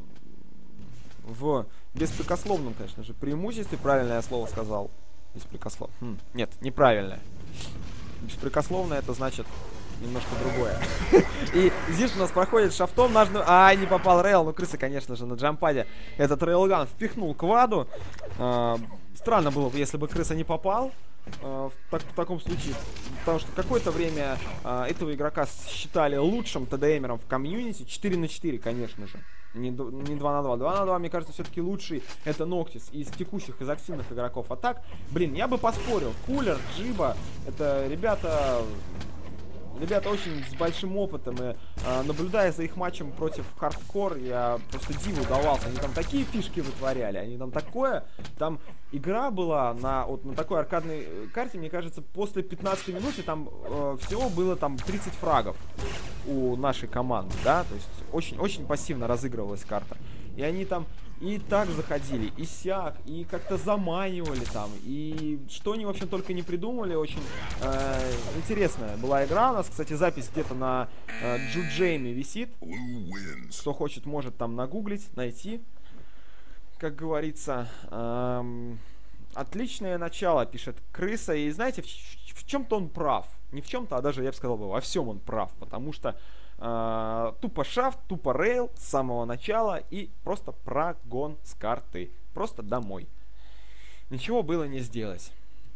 в беспрекословном, конечно же, преимуществе. Правильное я слово сказал. Беспрекослов. Хм, нет, неправильное. Беспрекословное это значит немножко другое. И здесь у нас проходит шафтом нажну... А, не попал рейл. Ну, крыса, конечно же, на джампаде этот рейлган впихнул кваду. Э, странно было бы, если бы крыса не попал. Uh, в, так, в таком случае, потому что какое-то время uh, этого игрока считали лучшим ТДМером в комьюнити. Четыре на четыре, конечно же, не, не два на два. два на два, мне кажется, все-таки лучший это Ноктис из текущих, из активных игроков. А так, блин, я бы поспорил. Кулер, Джиба, это ребята Ребята очень с большим опытом, и э, наблюдая за их матчем против Хардкор, я просто диву давался. Они там такие фишки вытворяли, они там такое... Там игра была на, вот, на такой аркадной карте, мне кажется, после пятнадцатой минуты там э, всего было там тридцать фрагов у нашей команды, да, то есть очень-очень пассивно разыгрывалась карта. И они там и так заходили, и сяк, и как-то заманивали там, и что они, в общем, только не придумали. Очень э, интересная была игра у нас. Кстати, запись где-то на э, Джуджейме висит. Кто хочет, может там нагуглить, найти. Как говорится, эм, отличное начало, пишет крыса. И знаете, в, в чем-то он прав. Не в чем-то, а даже, я бы сказал, во всем он прав. Потому что э, тупо шафт, тупо рейл с самого начала и просто прогон с карты. Просто домой. Ничего было не сделать.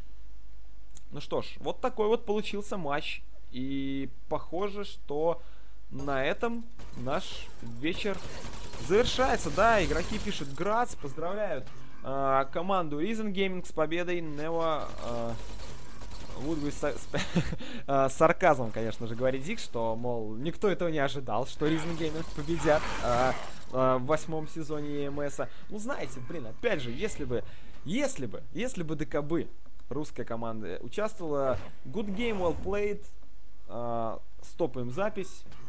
Ну что ж, вот такой вот получился матч. И похоже, что на этом наш вечер завершается. Да, игроки пишут Грац, поздравляют э, команду Reason Gaming с победой. Нео э, Вудвей с, с сарказмом, конечно же, говорит Зиг, что, мол, никто этого не ожидал, что Reason Gaming победят э, э, в восьмом сезоне ЕМСа. Ну, знаете, блин, опять же, если бы, если бы, если бы ДКБ, русская команда, участвовала, good game, well played, э, стопаем запись.